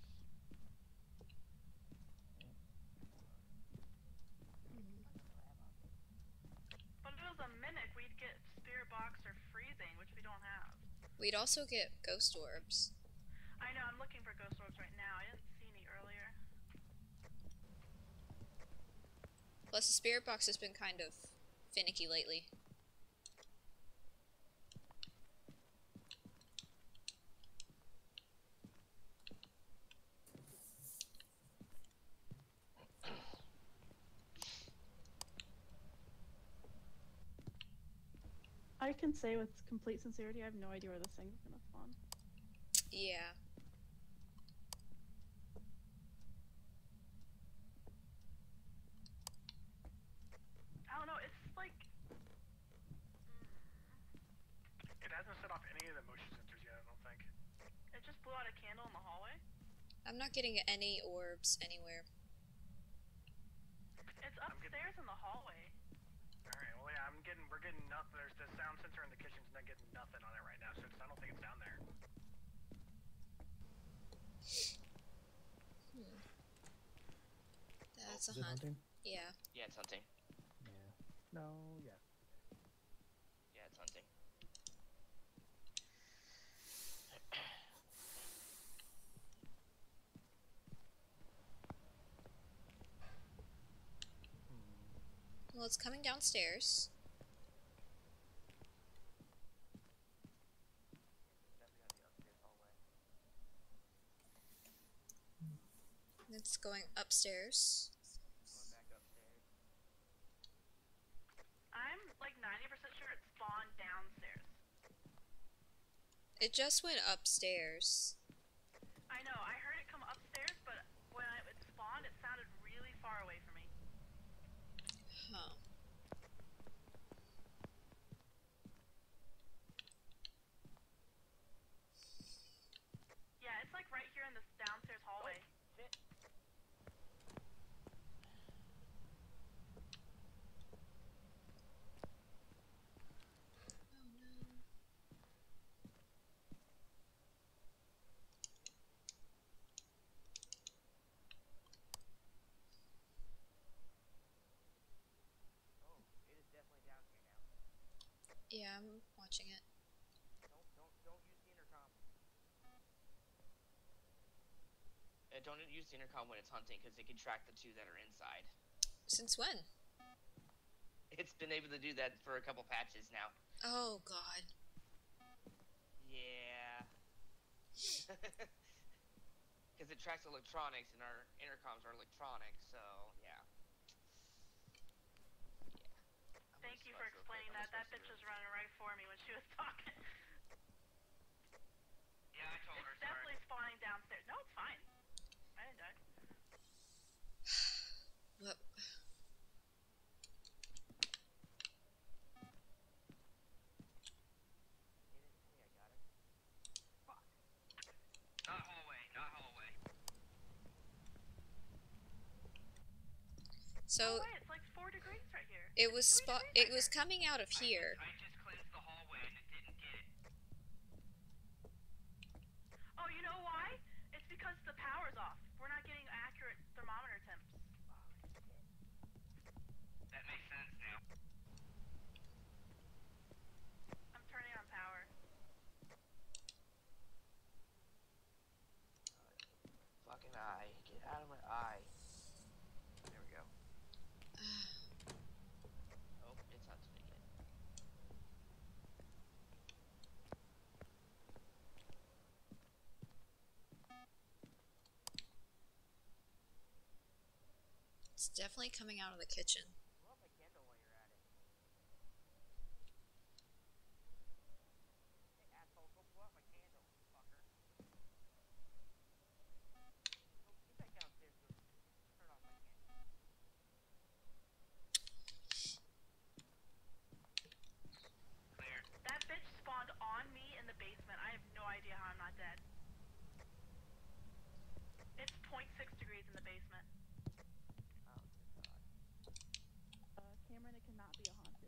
But if it was a mimic, we'd get spirit box or freezing, which we don't have. We'd also get ghost orbs. I know, I'm looking for ghost orbs right now. I didn't see any earlier. Plus, the spirit box has been kind of finicky lately. I can say with complete sincerity, I have no idea where this thing's gonna spawn. Yeah. I don't know, it's like... It hasn't set off any of the motion sensors yet, I don't think. It just blew out a candle in the hallway. I'm not getting any orbs anywhere. It's upstairs in the hallway. Alright, well yeah, we're getting nothing. There's the sound sensor in the kitchen's not getting nothing on it right now, so I don't think it's down there. That's Is a it hunt. hunting? Yeah. Yeah, it's hunting. Yeah. No, yeah. Yeah, it's hunting. Well, it's coming downstairs. It's going upstairs. Going back upstairs. I'm like 90% sure it spawned downstairs. It just went upstairs. I know, I heard it come upstairs, but when it spawned, it sounded really far away from me. Huh. Yeah, it's like right here in this downstairs hallway. Shit. Oh no. Oh, it is definitely down here now. Yeah, I'm watching it. Don't use the intercom. Don't use the intercom when it's hunting because it can track the two that are inside. Since when? It's been able to do that for a couple patches now. Oh god. Yeah. Because it tracks electronics and our intercoms are electronic, so yeah. Thank you for explaining that. That bitch was running right for me when she was talking. Yeah, I told her, It's definitely spawning downstairs. No, it's fine. I didn't die. What? I got it. Fuck. Not hallway, not hallway. So Oh, wait, it's like 4 degrees right here. it was It's 3 degrees it right was here. coming out of here. I just cleansed the hallway and it didn't get it. Oh, you know why? It's because the power's off. We're not getting accurate thermometer temps. That makes sense now. I'm turning on power. Fucking eye. Get out of my eye. There we go. Oh, it's hunting again. It's definitely coming out of the kitchen. Blow out my candle while you're at it. Hey, asshole, go blow out my candle, fucker. Go get back downstairs. Go turn off my candle. Clear. That bitch spawned on me in the basement. I have no idea how I'm not dead. It's 0.6 degrees in the basement. Oh, God. Cameron, it cannot be a Hantu.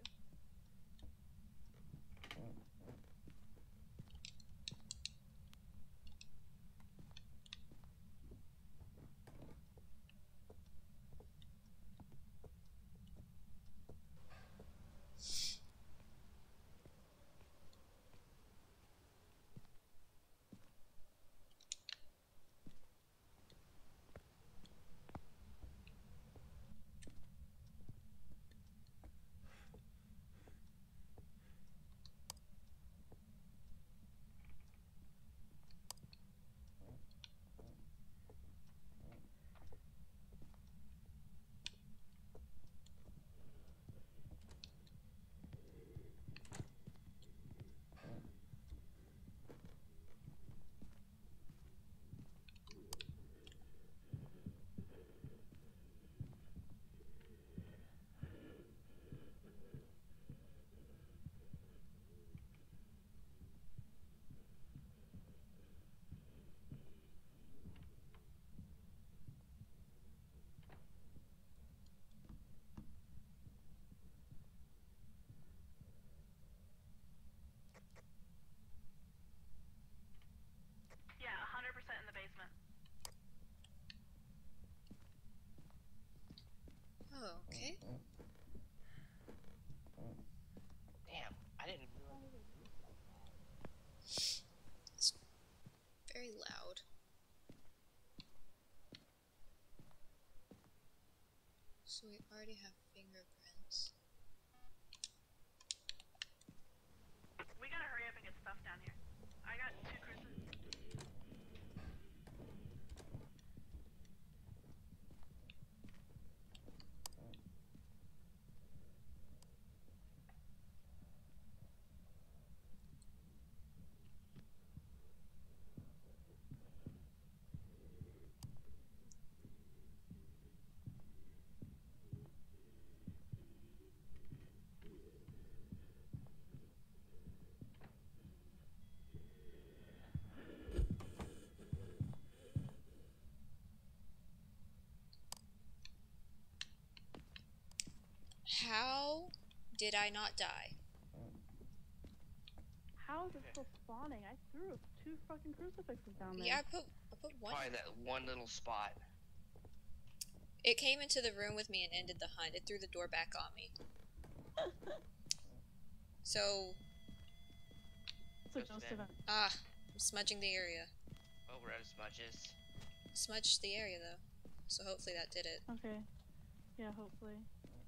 Yeah, 100% in the basement. Oh, okay. Damn, I didn't realize. It's very loud. So we already have fingerprints. We gotta hurry up and get stuff down here. I got 2 cruises. How did I not die? How is it still spawning? I threw 2 fucking crucifixes down there. Yeah, I put one. Probably that one little spot. It came into the room with me and ended the hunt. It threw the door back on me. So, It's a Ghost ghost event. event. I'm smudging the area. Oh, we're out of smudges. Smudged the area though. So hopefully that did it. Okay. Yeah, hopefully.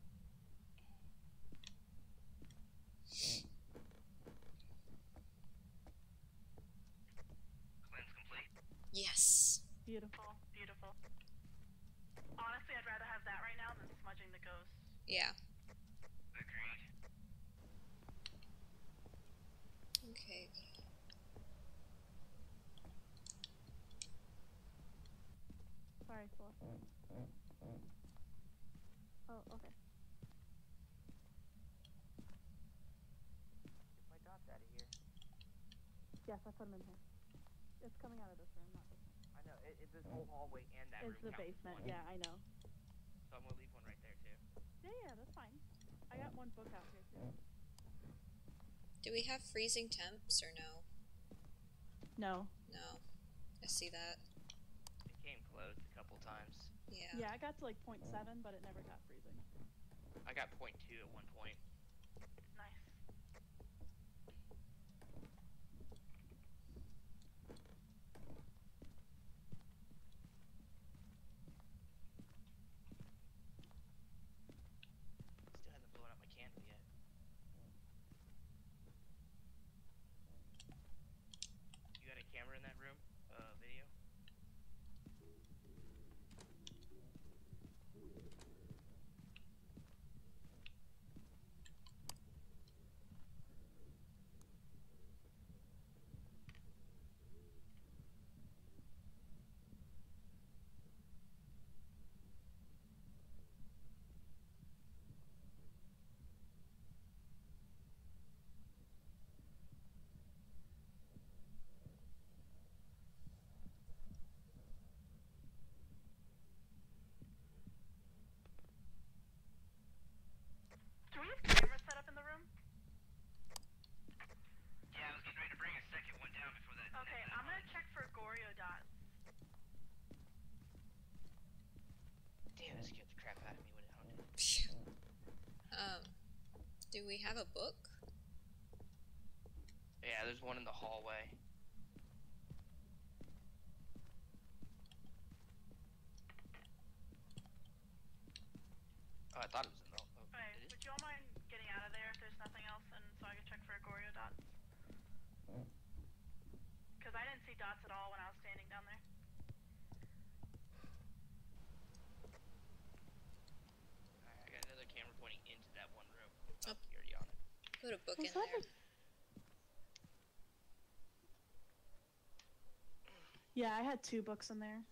Cleanse complete. Yes. Beautiful, beautiful. Honestly, I'd rather have that right now than smudging the ghosts. Yeah. Agreed. Okay. Sorry, Celeste. Oh, okay. Get my dots out of here. Yes, I put them in here. It's coming out of this room, not this one. I know. This whole hallway and that It's room the counts as basement. one. Yeah, I know. So I'm gonna leave one right there too. Yeah, that's fine. I got 1 book out here too. Do we have freezing temps or no? No. No. I see that. It came close a couple times. Yeah. Yeah, I got to like 0.7, but it never got freezing. I got 0.2 at one point. Nice. Still hasn't blown out my candle yet. You got a camera in that room? Video? Do we have a book? Yeah, there's one in the hallway. Oh, I thought it was in the. Oh, Alright, it is? would you all mind getting out of there if there's nothing else, and so I can check for Goryo dots? Because I didn't see dots at all when I was standing down there. Alright, I got another camera pointing into that one room. Oh. You're already on it. Put a book Was in that there. Yeah, I had 2 books in there.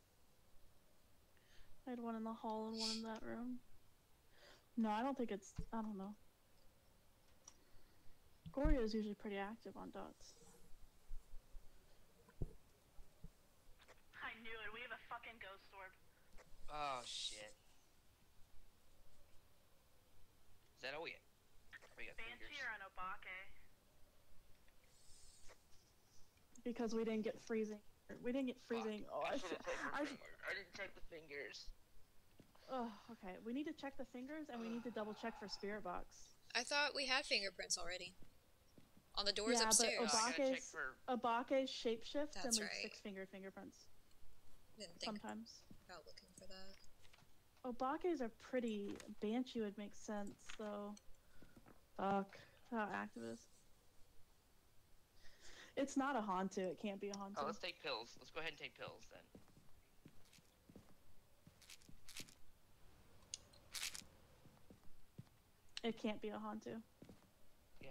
I had one in the hall and one in that room. No, I don't think it's. I don't know. Goryo is usually pretty active on dots. I knew it. We have a fucking ghost orb. Oh shit. Is that all we got? We got Banshee fingers. or an Obake? Because we didn't get freezing. We didn't get freezing. Fuck. Oh, I should have checked the fingers. I didn't check the fingers. Oh, okay. We need to check the fingers, and we need to double check for spirit box. I thought we had fingerprints already. On the doors Yeah, upstairs. but No, I gotta check for. Obake's shapeshifts and That's leave right. 6-fingered fingerprints. Didn't think Sometimes. about looking for that. Obake's are pretty. Banshee would make sense, though. Fuck. How active it is. It's not a Hantu. It can't be a Hantu. Oh, let's take pills. Let's go ahead and take pills then. It can't be a Hantu. Yeah.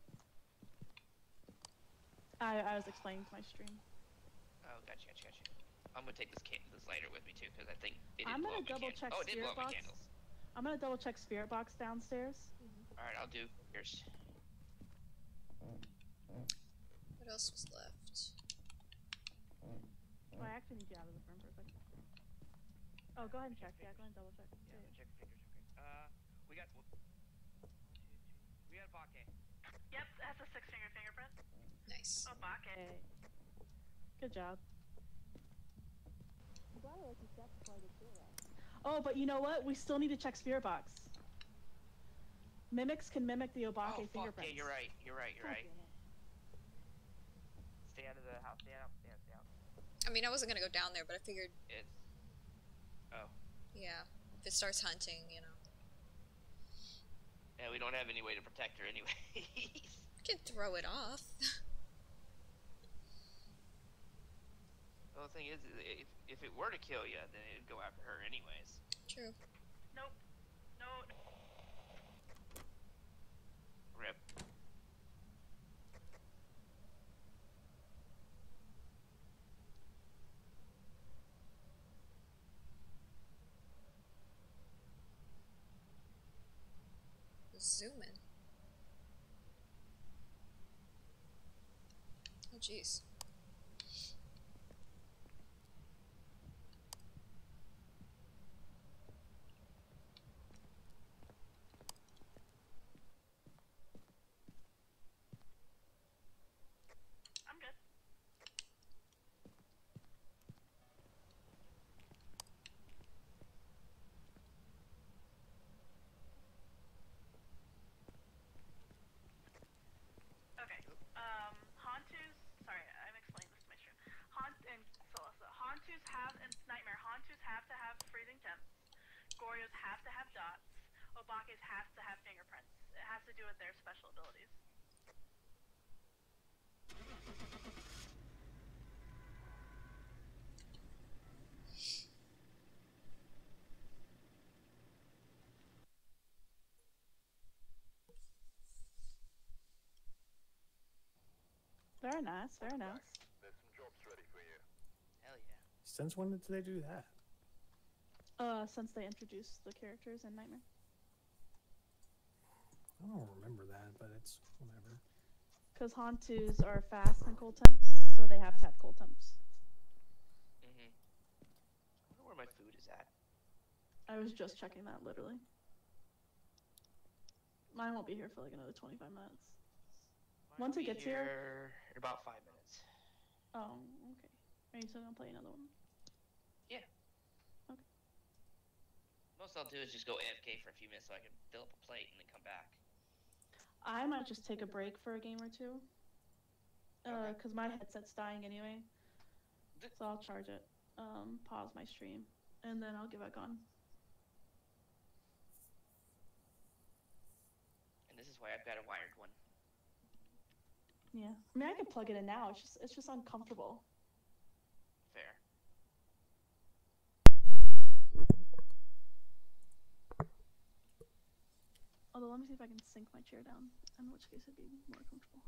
I was explaining to my stream. Oh, gotcha. I'm gonna take this lighter with me too, because I think it did I'm blow gonna up my double candles. check Oh, it did blow spirit up my box. candles. I'm gonna double check spirit box downstairs. All right, I'll do yours. What else was left? Oh, I actually need you out of the room for a second. Oh, go ahead and check. Yeah, go ahead and double check. Yeah, check the fingers. Okay. We got. 1, 2, 3. We got a Bake. Yep, that's a 6-finger fingerprint. Nice. Obake. Good job. I'm glad I let you check before I did spirit box. Oh, but you know what? We still need to check spirit box. Mimics can mimic the Obake Oh, fuck. fingerprints. Yeah, you're right. You're right. God damn it. Stay out of the house. Stay out. Stay out. I mean, I wasn't gonna go down there, but I figured, It's. Oh. yeah, if it starts hunting, you know. Yeah, we don't have any way to protect her anyways. I can throw it off. The whole thing is, if it were to kill you, then it'd go after her anyways. True. Nope. No. Rip. Zoom in. Oh, jeez. I'm good. Okay. Hantus. Sorry, I'm explaining this to my stream. Hantus have and Nightmare. Hantus have to have freezing temps. Goryos have to have dots. Obake's has to have fingerprints. It has to do with their special abilities. Very nice, very nice. There's some jobs ready for you. Hell yeah. Since when did they do that? Since they introduced the characters in Nightmare. I don't remember that, but it's whatever. Because Hantus are fast and cold temps, so they have to have cold temps. I wonder where my food is at. I was just checking that, literally. Mine won't be here for like another 25 minutes. Once it gets here... in about 5 minutes. Oh, okay. Are you still gonna play another one? Yeah. Okay. Most I'll do is just go AFK for a few minutes so I can fill up a plate and then come back. I might just take a break for a game or two. Okay. Because my headset's dying anyway. So I'll charge it, pause my stream, and then I'll get back on. And this is why I've got a wired one. Yeah. I mean, I can plug it in now. It's just uncomfortable. Fair. Although, let me see if I can sink my chair down, in which case it'd be more comfortable.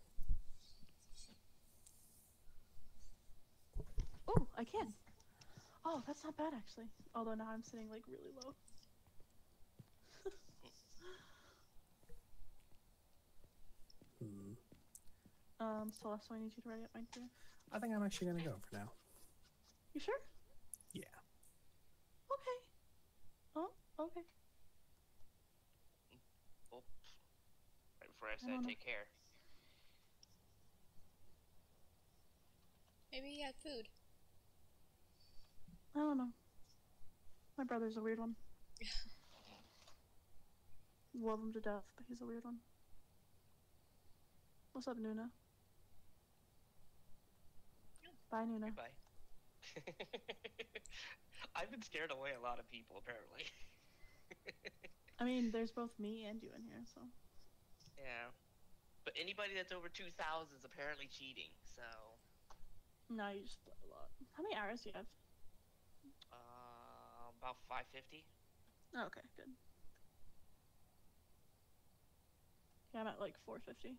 Oh, I can. Oh, that's not bad, actually. Although now I'm sitting, like, really low. Celeste, I need you to ready up mine too. I think I'm actually gonna go for now. You sure? Yeah. Okay. Oh, okay. Oh, right before I I don't said know. take care. Maybe he had food. I don't know. My brother's a weird one. Love him to death, but he's a weird one. What's up, Nuna? Bye, Nuna. Goodbye. I've been scared away a lot of people, apparently. I mean, there's both me and you in here, so. Yeah. But anybody that's over 2,000 is apparently cheating, so... No, you just play a lot. How many hours do you have? About 550. Oh, okay, good. Yeah, I'm at like 450.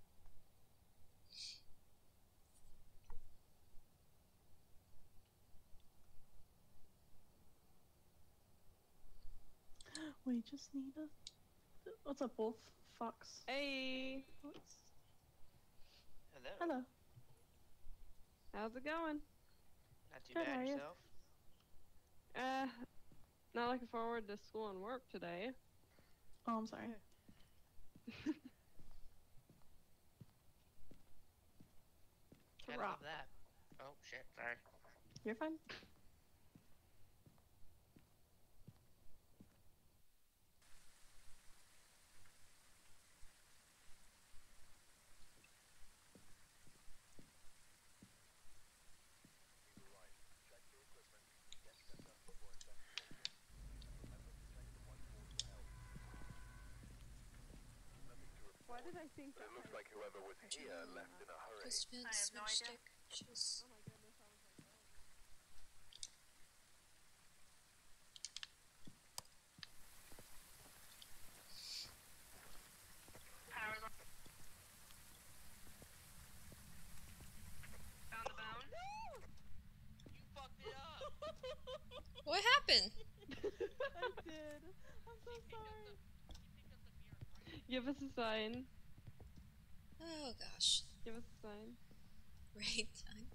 We just need a... What's up, Wolf? Fox? Hey, Hello. Hello. how's it going? Not too Good, how bad, are you? yourself? Not looking forward to school and work today. Oh, I'm sorry. Can't Rock. love that. Oh, shit, sorry. You're fine. Why did I think that? It looks like whoever was here left in a hurry. Post event I have no switch idea. stick. Jeez. Oh my goodness, I was like, oh. Power's on. Found the bone. You fucked it up! What happened? I did. I'm so sorry. Give us a sign. Oh gosh. Give us a sign. Right time.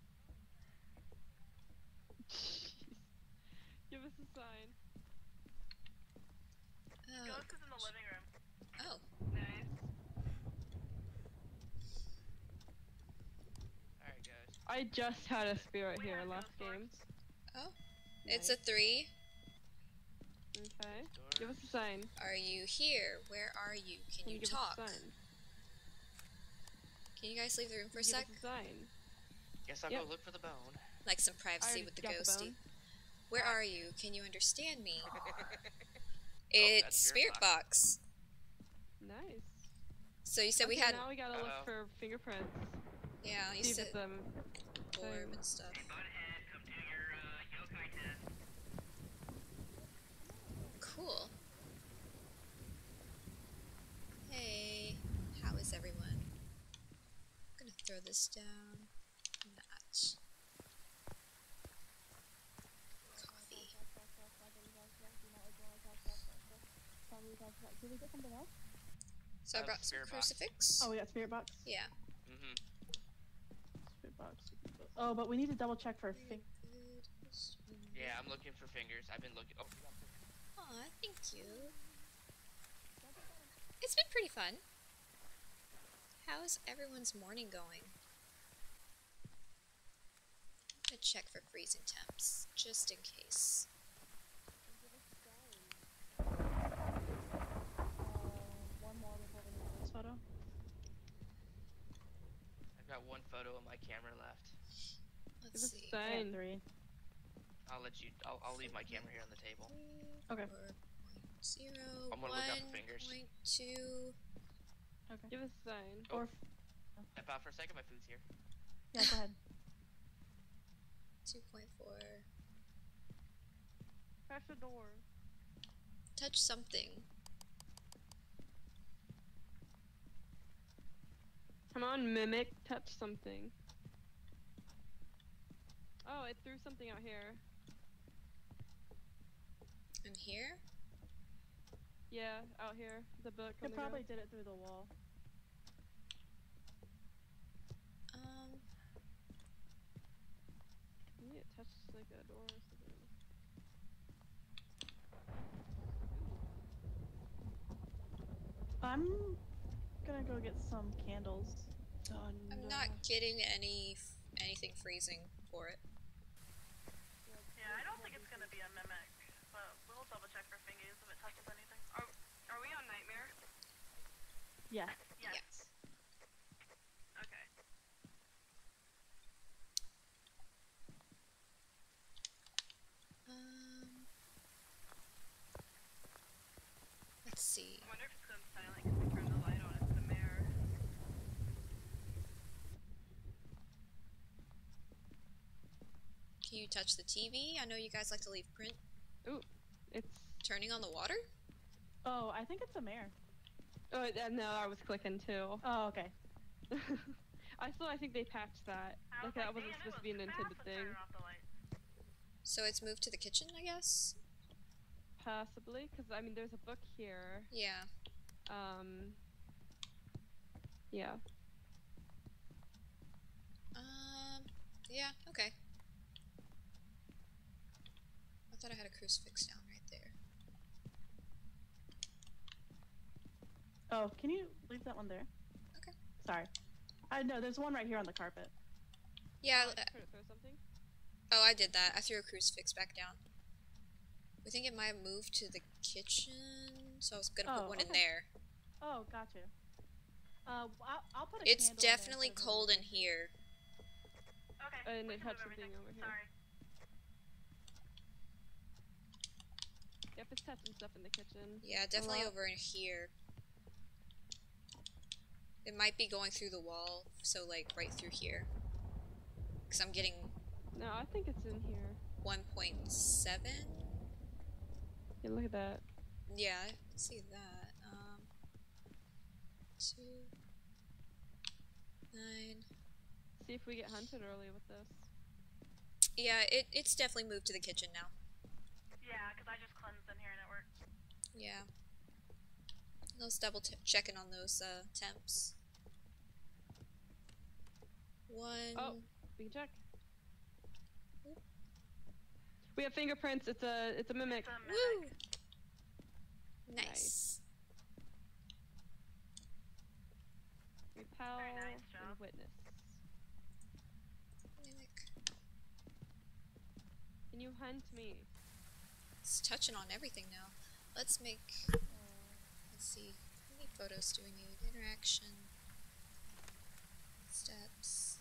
Jeez. Give us a sign. Ghost is in the living room. Oh. Nice. Alright, guys. I just had a spirit We here have last ghost game. Oh. It's a 3. Okay. Doors. Give us a sign. Are you here? Where are you? Can you give talk? us a sign. Can you guys leave the room for a Give sec? us a sign. Guess I'll Yep. go look for the bone. Like some I privacy already with the got ghosty. bone. Where are you? Can you understand me? That's It's Spirit Spirit Box. Nice. So you said we Okay, had. Now we gotta Uh-oh. look for fingerprints. Yeah, you See if said it's a orb and stuff. Hey, Butthead, come do your yokai test. Cool. Hey, how is everyone? I'm gonna throw this down. Not. Coffee. Did we get something else? So I brought some Spirit box. crucifix. Oh, we got spirit box. Yeah. Mm-hmm. Spirit box. Oh, but we need to double check for Very good. Yeah, I'm looking for fingers. I've been looking. Oh, Aw, thank you. It's been pretty fun. How's everyone's morning going? I'm gonna check for freezing temps, just in case. One more before we leave. got one photo of my camera left. Give Let's us see. a I have sign. 3. I'll let you. I'll leave my camera here on the table. Okay. 4.0. I'm gonna look up the fingers. 1.2. Okay. Give us a sign. Oh. Or Step out for a second. My food's here. yeah, go ahead. 2.4. Crash the door. Touch something. Come on, mimic. Touch something. Oh, it threw something out here. In here? Yeah, out here. The book. It on the probably ground. did it through the wall. Maybe it touched like a door or something. I'm gonna go get some candles. Done. I'm not getting anything freezing for it. Yeah, I don't think it's gonna be a mimic, but we'll double check for fingies if it touches anything. Are we on Nightmare? Yeah. Yes. Okay. Let's see. I wonder if it's gone silent because we turned the light on. It's the mirror. Can you touch the TV? I know you guys like to leave print. It's. Turning on the water? Oh, I think it's a mare. Oh, no, I was clicking too. Oh, okay. I think they patched that. I was Like, that like, wasn't man, supposed to it be an was intended fast thing. turning off the lights. So it's moved to the kitchen, I guess? Possibly, because, I mean, there's a book here. Yeah. Yeah. Yeah, okay. I thought I had a crucifix down right there. Oh, can you leave that one there? Okay. Sorry. I know there's one right here on the carpet. Yeah, Try to throw something? oh, I did that. I threw a crucifix back down. We think it might have moved to the kitchen, so I was gonna put Oh, one in okay. there. Oh, gotcha. I'll put a It's candle in there definitely for the cold in room. here. Okay. And we it can had move something everything. over here. Sorry. Yep, it's touching stuff in the kitchen. Yeah, definitely lot. over in here. It might be going through the wall, so like right through here. Because I'm getting No, I think it's in here. 1.7. Yeah, look at that. Yeah, I can see that. 2, 9. See if we get hunted early with this. Yeah, it's definitely moved to the kitchen now. Yeah, because I just cleansed in here and it worked. Yeah. Let's double checking on those temps. 1. Oh, we can check. We have fingerprints. It's a mimic. It's a Woo! mimic. Nice. Repel Very nice and job. witness. Mimic. Can you hunt me? It's touching on everything now. Let's make. Let's see. How many photos do we need? Interaction. Steps.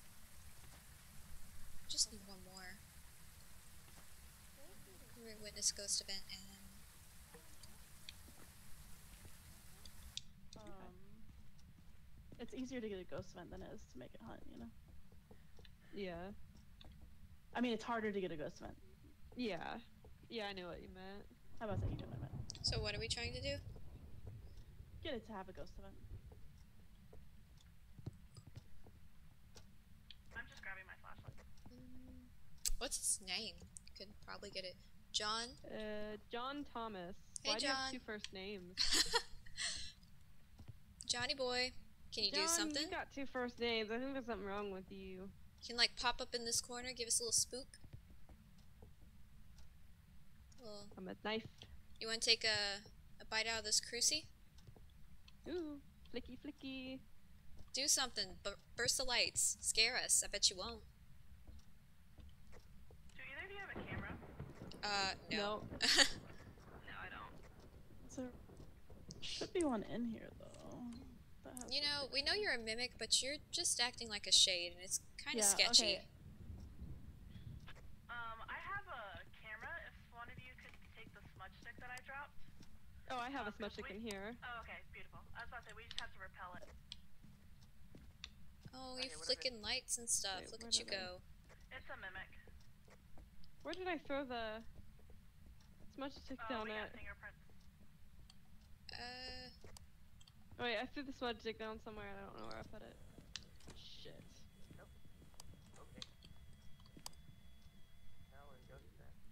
Just need one more. Witness ghost event and. It's easier to get a ghost event than it is to make it hunt, you know? Yeah. I mean, it's harder to get a ghost event. Yeah. Yeah, I knew what you meant. How about that? You know what I meant. So what are we trying to do? Get it to have a ghost event. I'm just grabbing my flashlight. What's his name? Could probably get it. John? John Thomas. Hey, Why do you have John. 2 first names? Johnny boy. Can you John, do something? you got 2 first names. I think there's something wrong with you. You can like pop up in this corner, give us a little spook. Well, I'm a knife. you want to take a bite out of this cruci? Ooh, flicky flicky. Do something. Burst the lights. Scare us. I bet you won't. Do either of you have a camera? No. No. No, I don't. So, should be one in here, though. You know, we know you're a mimic, but you're just acting like a shade, and it's kind of sketchy. Okay. I have a camera. If one of you could take the smudge stick that I dropped. Oh, I have a smudge stick in here. Oh, okay, beautiful. I was about to say we just have to repel it. Oh, Okay, you're what is flicking lights and stuff. Wait, Look where at you did I- go. It's a mimic. Where did I throw the smudge stick down we got at? fingerprints. Oh wait, I threw the smudge stick down somewhere and I don't know where I put it. Shit. Okay. Now we're going to that.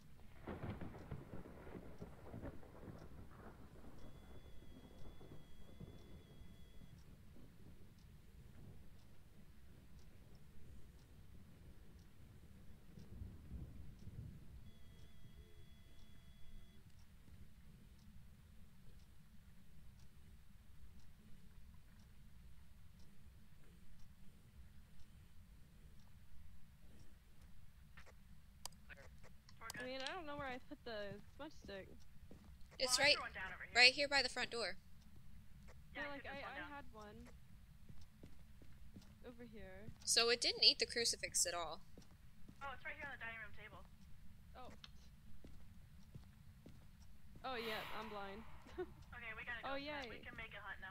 We're I good. mean, I don't know where I put the smudge stick. It's I right, threw one down over here. right here by the front door. Yeah, Yeah, like took this one I down. had one over here. So it didn't eat the crucifix at all. Oh, it's right here on the dining room table. Oh. Oh yeah, I'm blind. Okay, we gotta go. Oh, for that. We yay. can make a hunt now.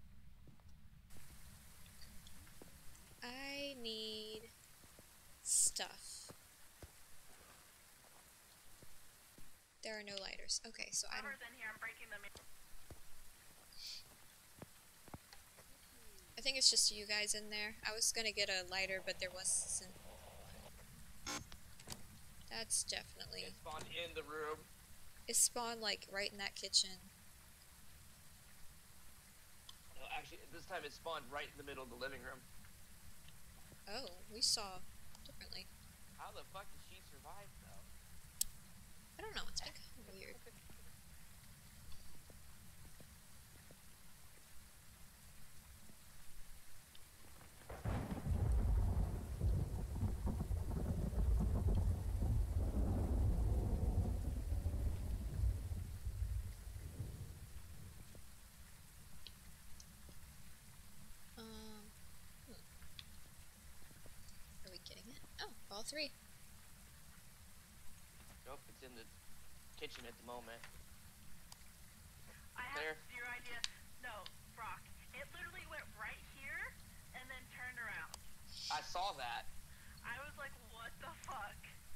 I need stuff. There are no lighters. Okay, so I don't. Whoever's in here, I'm breaking them in. I think it's just you guys in there. I was gonna get a lighter, but there wasn't one. That's definitely. It spawned in the room. It spawned like right in that kitchen. No, actually, this time it spawned right in the middle of the living room. Oh, we saw differently. How the fuck did she survive, though? I don't know. It's been kind of weird. Are we getting it? Oh, all three. Nope, it's in the kitchen at the moment. I have There. zero idea. No, Brock. It literally went right here and then turned around. I saw that. I was like, what the fuck?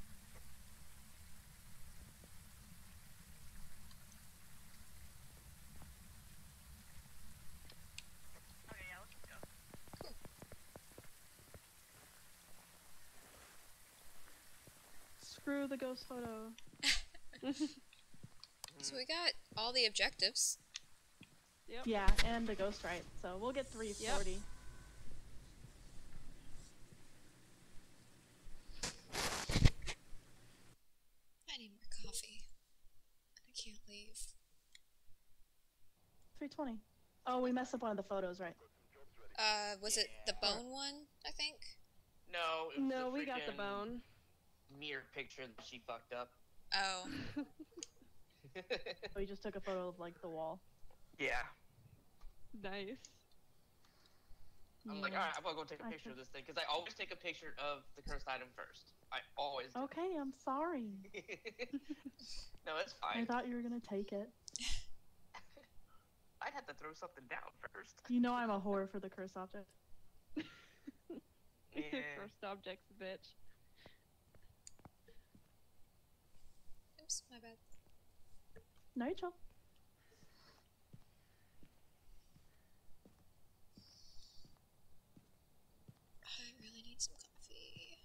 Okay, yeah, let's just go. Screw the ghost photo. So we got all the objectives. Yep. Yeah, and the ghost right. So we'll get 340. I need more coffee. I can't leave. 320. Oh, we messed up one of the photos, right? Was it the Yeah. bone one? I think. No, it was No, the we got the freaking bone. mirror picture that she fucked up. Oh, We just took a photo of like the wall. Yeah. Nice. I'm like, Yeah. alright, I'm gonna go take a I picture of think- this thing, because I always take a picture of the cursed item first. I always do. Okay, I'm sorry. No, it's I fine. thought you were gonna take it. I'd have to throw something down first. You know I'm a whore for the curse object. Yeah. First objects, bitch. oops, my bad. No, you're chill. I really need some coffee.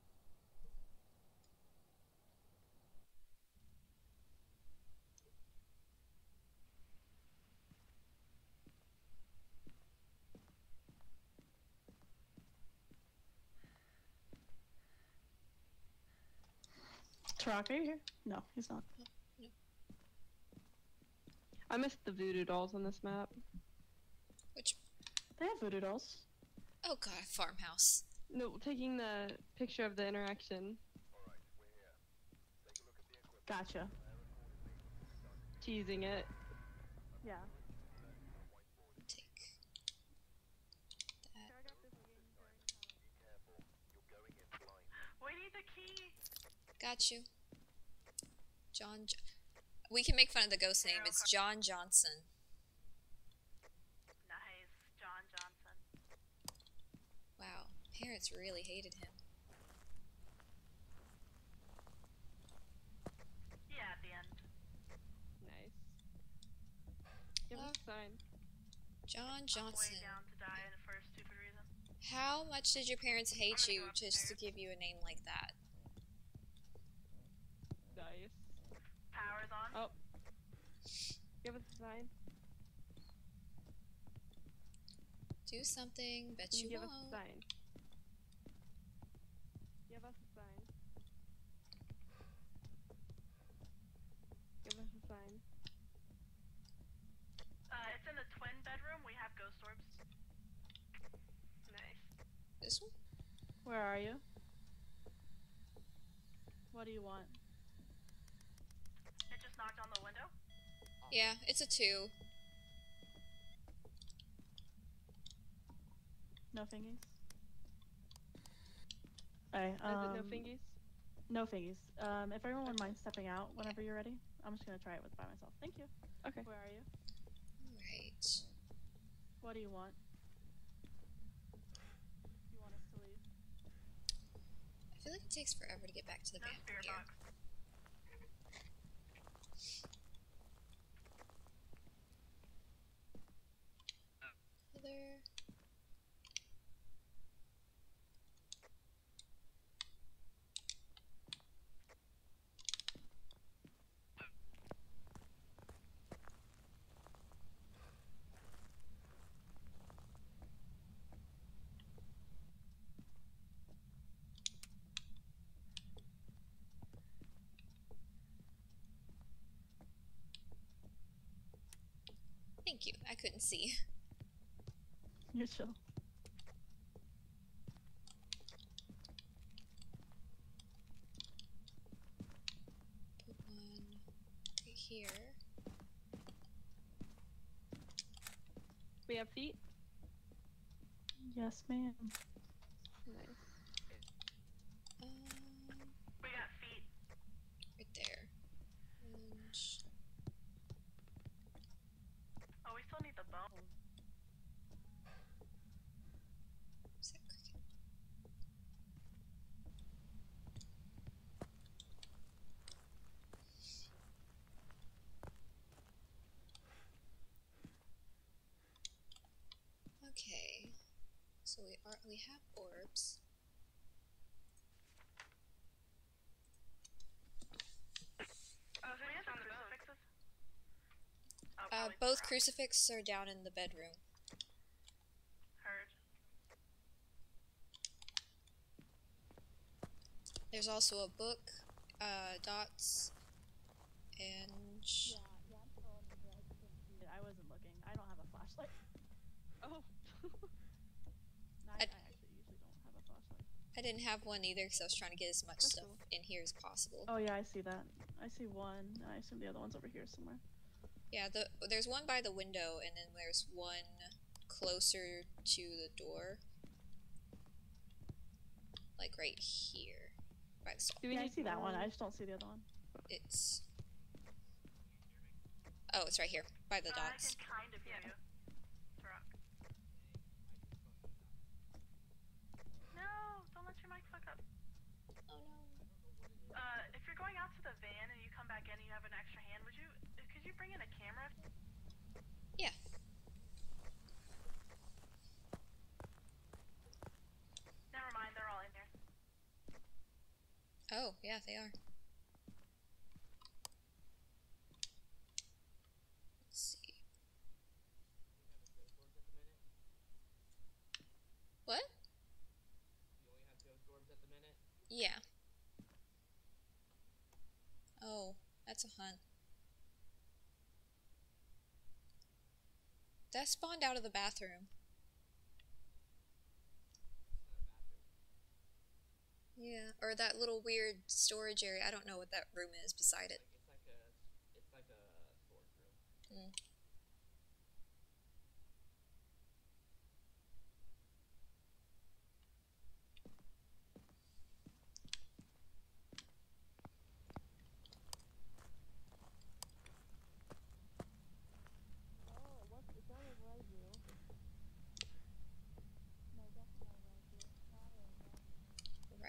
Tarak, are you here? No, he's not. I missed the voodoo dolls on this map. Which? They have voodoo dolls. Oh god, farmhouse. No, taking the picture of the interaction. Gotcha. Teasing it. Yeah. Take the key. Got you. We can make fun of the ghost name. It's John Johnson. Nice, John Johnson. Wow, parents really hated him. Yeah, at the end. Nice. Give us a sign. John I'm Johnson. way down to die for a stupid reason. How much did your parents hate I'm you gonna go just to upstairs. give you a name like that? Nice. Power's on. Oh. Give us a sign. Do something, bet Can you you give us won't. a sign? Give us a sign. Give us a sign. It's in the twin bedroom. We have ghost orbs. Nice. This one? Where are you? What do you want? It just knocked on the window. Yeah, it's a 2. No fingies? Alright, Is it no fingies? No fingies. If everyone wouldn't mind stepping out whenever you're ready, I'm just gonna try it by myself. Thank you. Okay. Where are you? Alright. What do you want? You want us to leave? I feel like it takes forever to get back to the No van from spirit here. box. Other. Thank you. I couldn't see. You're chill. Put one right here. We have feet? Yes, ma'am. Nice. We got feet. Right there. And Oh, we still need the bone. is that cricket? Okay. So we have orbs. Oh, so we have the crucifixes? Oh, probably Both throughout. crucifixes are down in the bedroom. Heard. There's also a book, dots, and I wasn't looking. I don't have a flashlight. Oh. I actually usually don't have a flashlight. I didn't have one either because I was trying to get as much That's stuff cool. in here as possible. Oh yeah, I see that. I see one. I assume the other one's over here somewhere. Yeah, there's one by the window, and then there's one closer to the door. Like right here. By the stall. Do we Yeah, I need see that one. more? I just don't see the other one. It's... Oh, it's right here. By the I dots. can kind of hear you. Throughout. No, don't let your mic fuck up. Oh no. If you're going out to the van and you come back in and you have an extra hand, could you bring in a camera? Yeah. Never mind, they're all in here. Oh, yeah, they are. Let's see. What? You only have ghost orbs at the minute? Yeah. Oh, that's a hunt. That spawned out of the bathroom. Yeah, or that little weird storage area. I don't know what that room is beside it. It's like a storage room.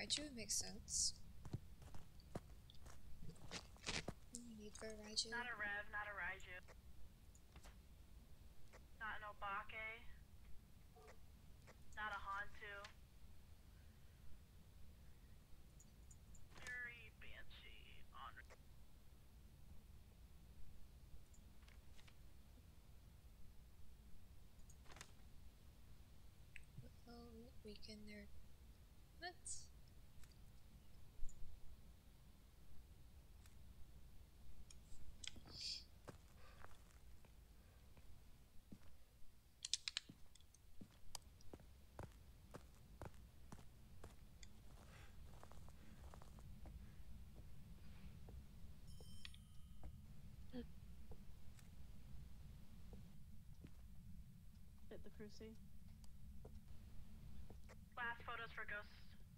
Raiju makes sense. No need for Raiju. Not a Rev, not a Raiju. Not an Obake. Not a Hantu. Fury, Banshee, Honor. Will weaken their limits. Hit the Cruci. Last photos for Ghosts.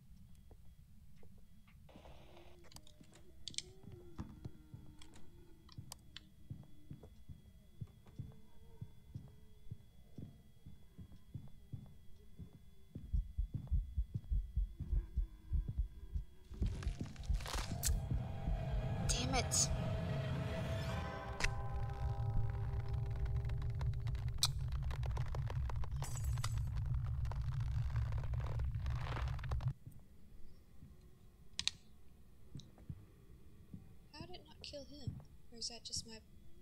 Damn it. How did it not kill him? Or is that just my...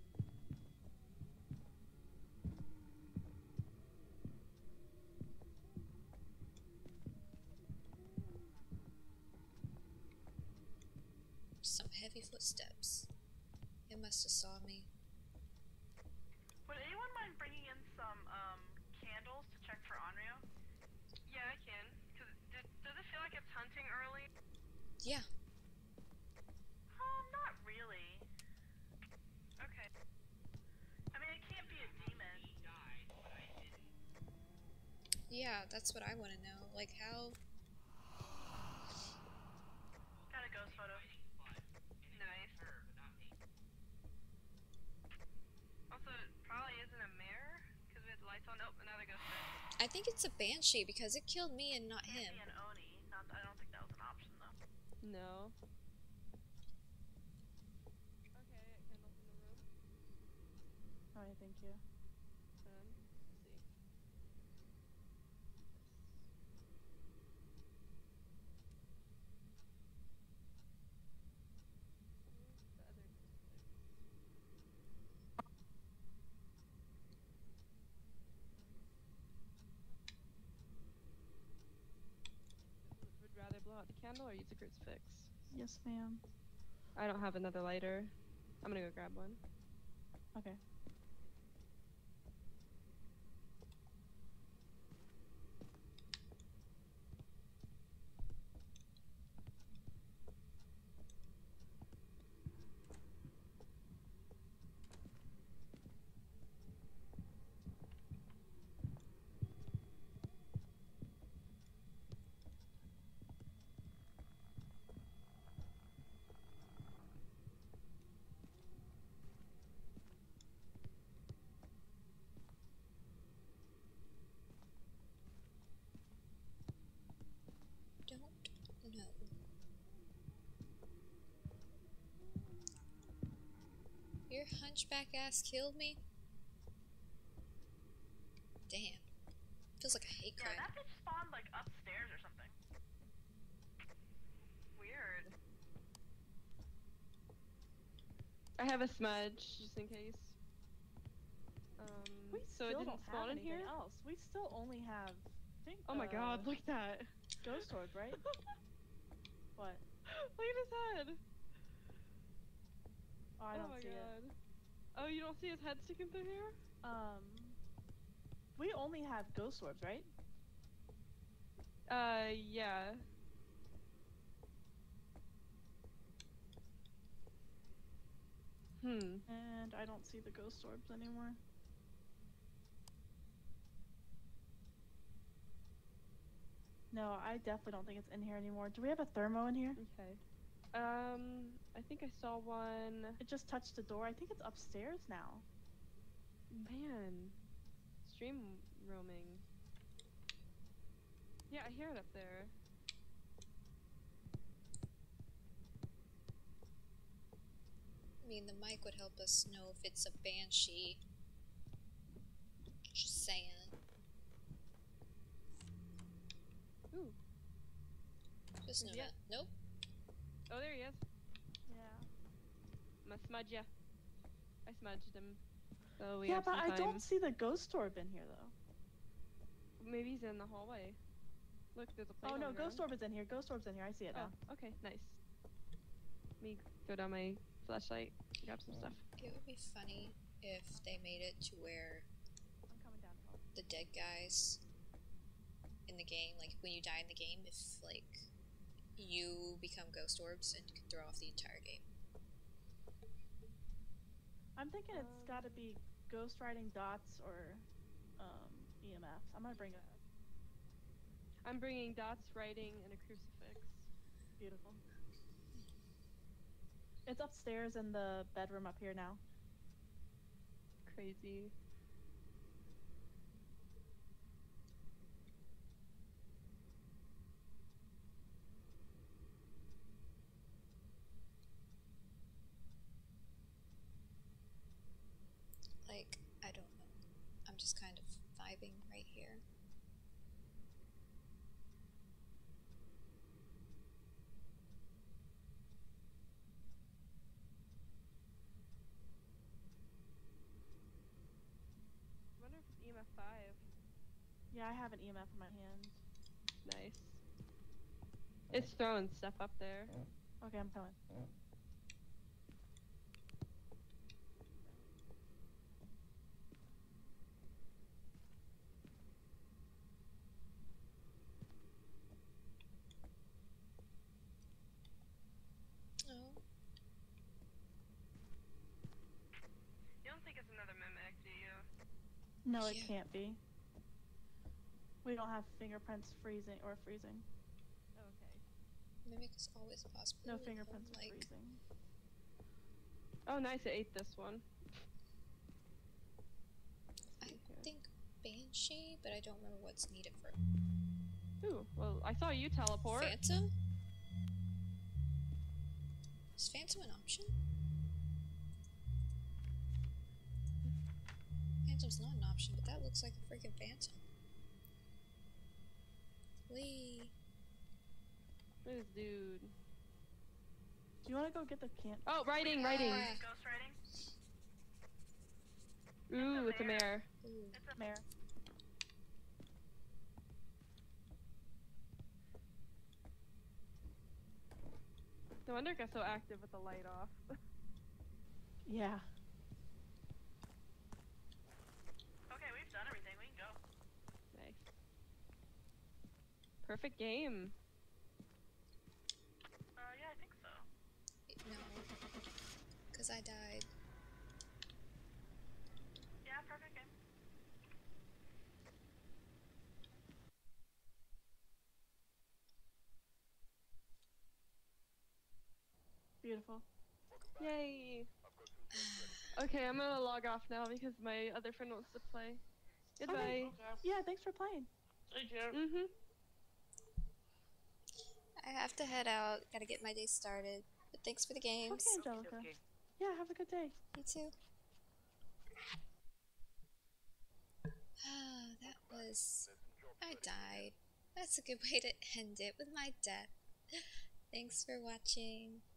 Some heavy footsteps. It must have saw me. Would anyone mind bringing in some candles to check for Onryo? Yeah, I can. Does it feel like it's hunting early? Yeah. Not really. Okay. I mean, it can't be a demon. Yeah, that's what I want to know. Like, how... Got a ghost photo. Nice. Also, it probably isn't a mirror, because we had the lights on. Nope, another ghost there. I think it's a Banshee, because it killed me and not him. Maybe an Oni. I don't think that was an option, though. No. Okay, candles in the room. Alright, thank you. Let's see. Where's the other would rather blow out the candle or use a crucifix? Yes, ma'am. I don't have another lighter. I'm gonna go grab one. Okay. Don't know. Your hunchback ass killed me? Damn. Feels like a hate Yeah, crime. that bitch spawned, like, upstairs or something. Weird. I have a smudge, just in case. We So it still didn't don't spawn have in here? anything else. We still only have, I think, Oh my god, look at that. ghost orb, right? What? Look at his head. Oh, I Oh don't my see god. Oh, you don't see his head sticking through here? it. We only have ghost orbs, right? Yeah. And I don't see the ghost orbs anymore. No, I definitely don't think it's in here anymore. Do we have a thermo in here? Okay. I think I saw one. It just touched the door. I think it's upstairs now. Man. Stream roaming. Yeah, I hear it up there. mean, the mic would help us know if it's a banshee. Just saying. Ooh. Just know Yeah. that. Nope. Oh, there he is. Yeah. I'm gonna smudge ya. I smudged him. So we Yeah, have but some I time. don't see the ghost orb in here though. Maybe he's in the hallway. Look, there's a plate Oh on no, the ghost ground. orb is in here. Ghost orb's in here. I see it now. Oh, okay, nice. Let me go down my flashlight, grab some stuff. It would be funny if they made it to where I'm coming down to help. the dead guys in the game, like when you die in the game, if like you become ghost orbs and can throw off the entire game. I'm thinking it's got to be ghost riding dots or EMFs. I'm gonna bring it. I'm bringing dots, writing, and a crucifix. Beautiful. It's upstairs in the bedroom up here now. Crazy. Like, I don't know. I'm just kind of vibing right here. I wonder if it's EMF 5. Yeah, I have an EMF in my hand. Nice. It's throwing stuff up there. Okay, I'm coming. Oh. You don't think it's another mimic, do you? No, it Yeah. can't be. We don't have fingerprints freezing. Okay. Mimic is always a possibility. No though, fingerprints are like, freezing. Oh, nice, it ate this one. I think Banshee, but I don't remember what's needed for it. Ooh, well, I saw you teleport. Phantom? Is Phantom an option? Phantom's not an option, but that looks like a freaking Phantom. Wee. This dude. Do you want to go get the can? Oh, writing. Ghost riding? Ooh, it's a mare. Ooh. It's a Mare. No wonder it got so active with the light off. Yeah. Okay, we've done everything. We can go. Nice. Perfect game. Yeah, I think so. No. Because I died. Yeah, perfect game. Beautiful. Yay. Okay, I'm gonna log off now because my other friend wants to play. Goodbye. Okay. Yeah, thanks for playing. Thank you. Mm-hmm. I have to head out. Gotta get my day started. But thanks for the games. Okay, Angelica. Okay. Yeah, have a good day. You too. That was... I died. That's a good way to end it, with my death. Thanks for watching.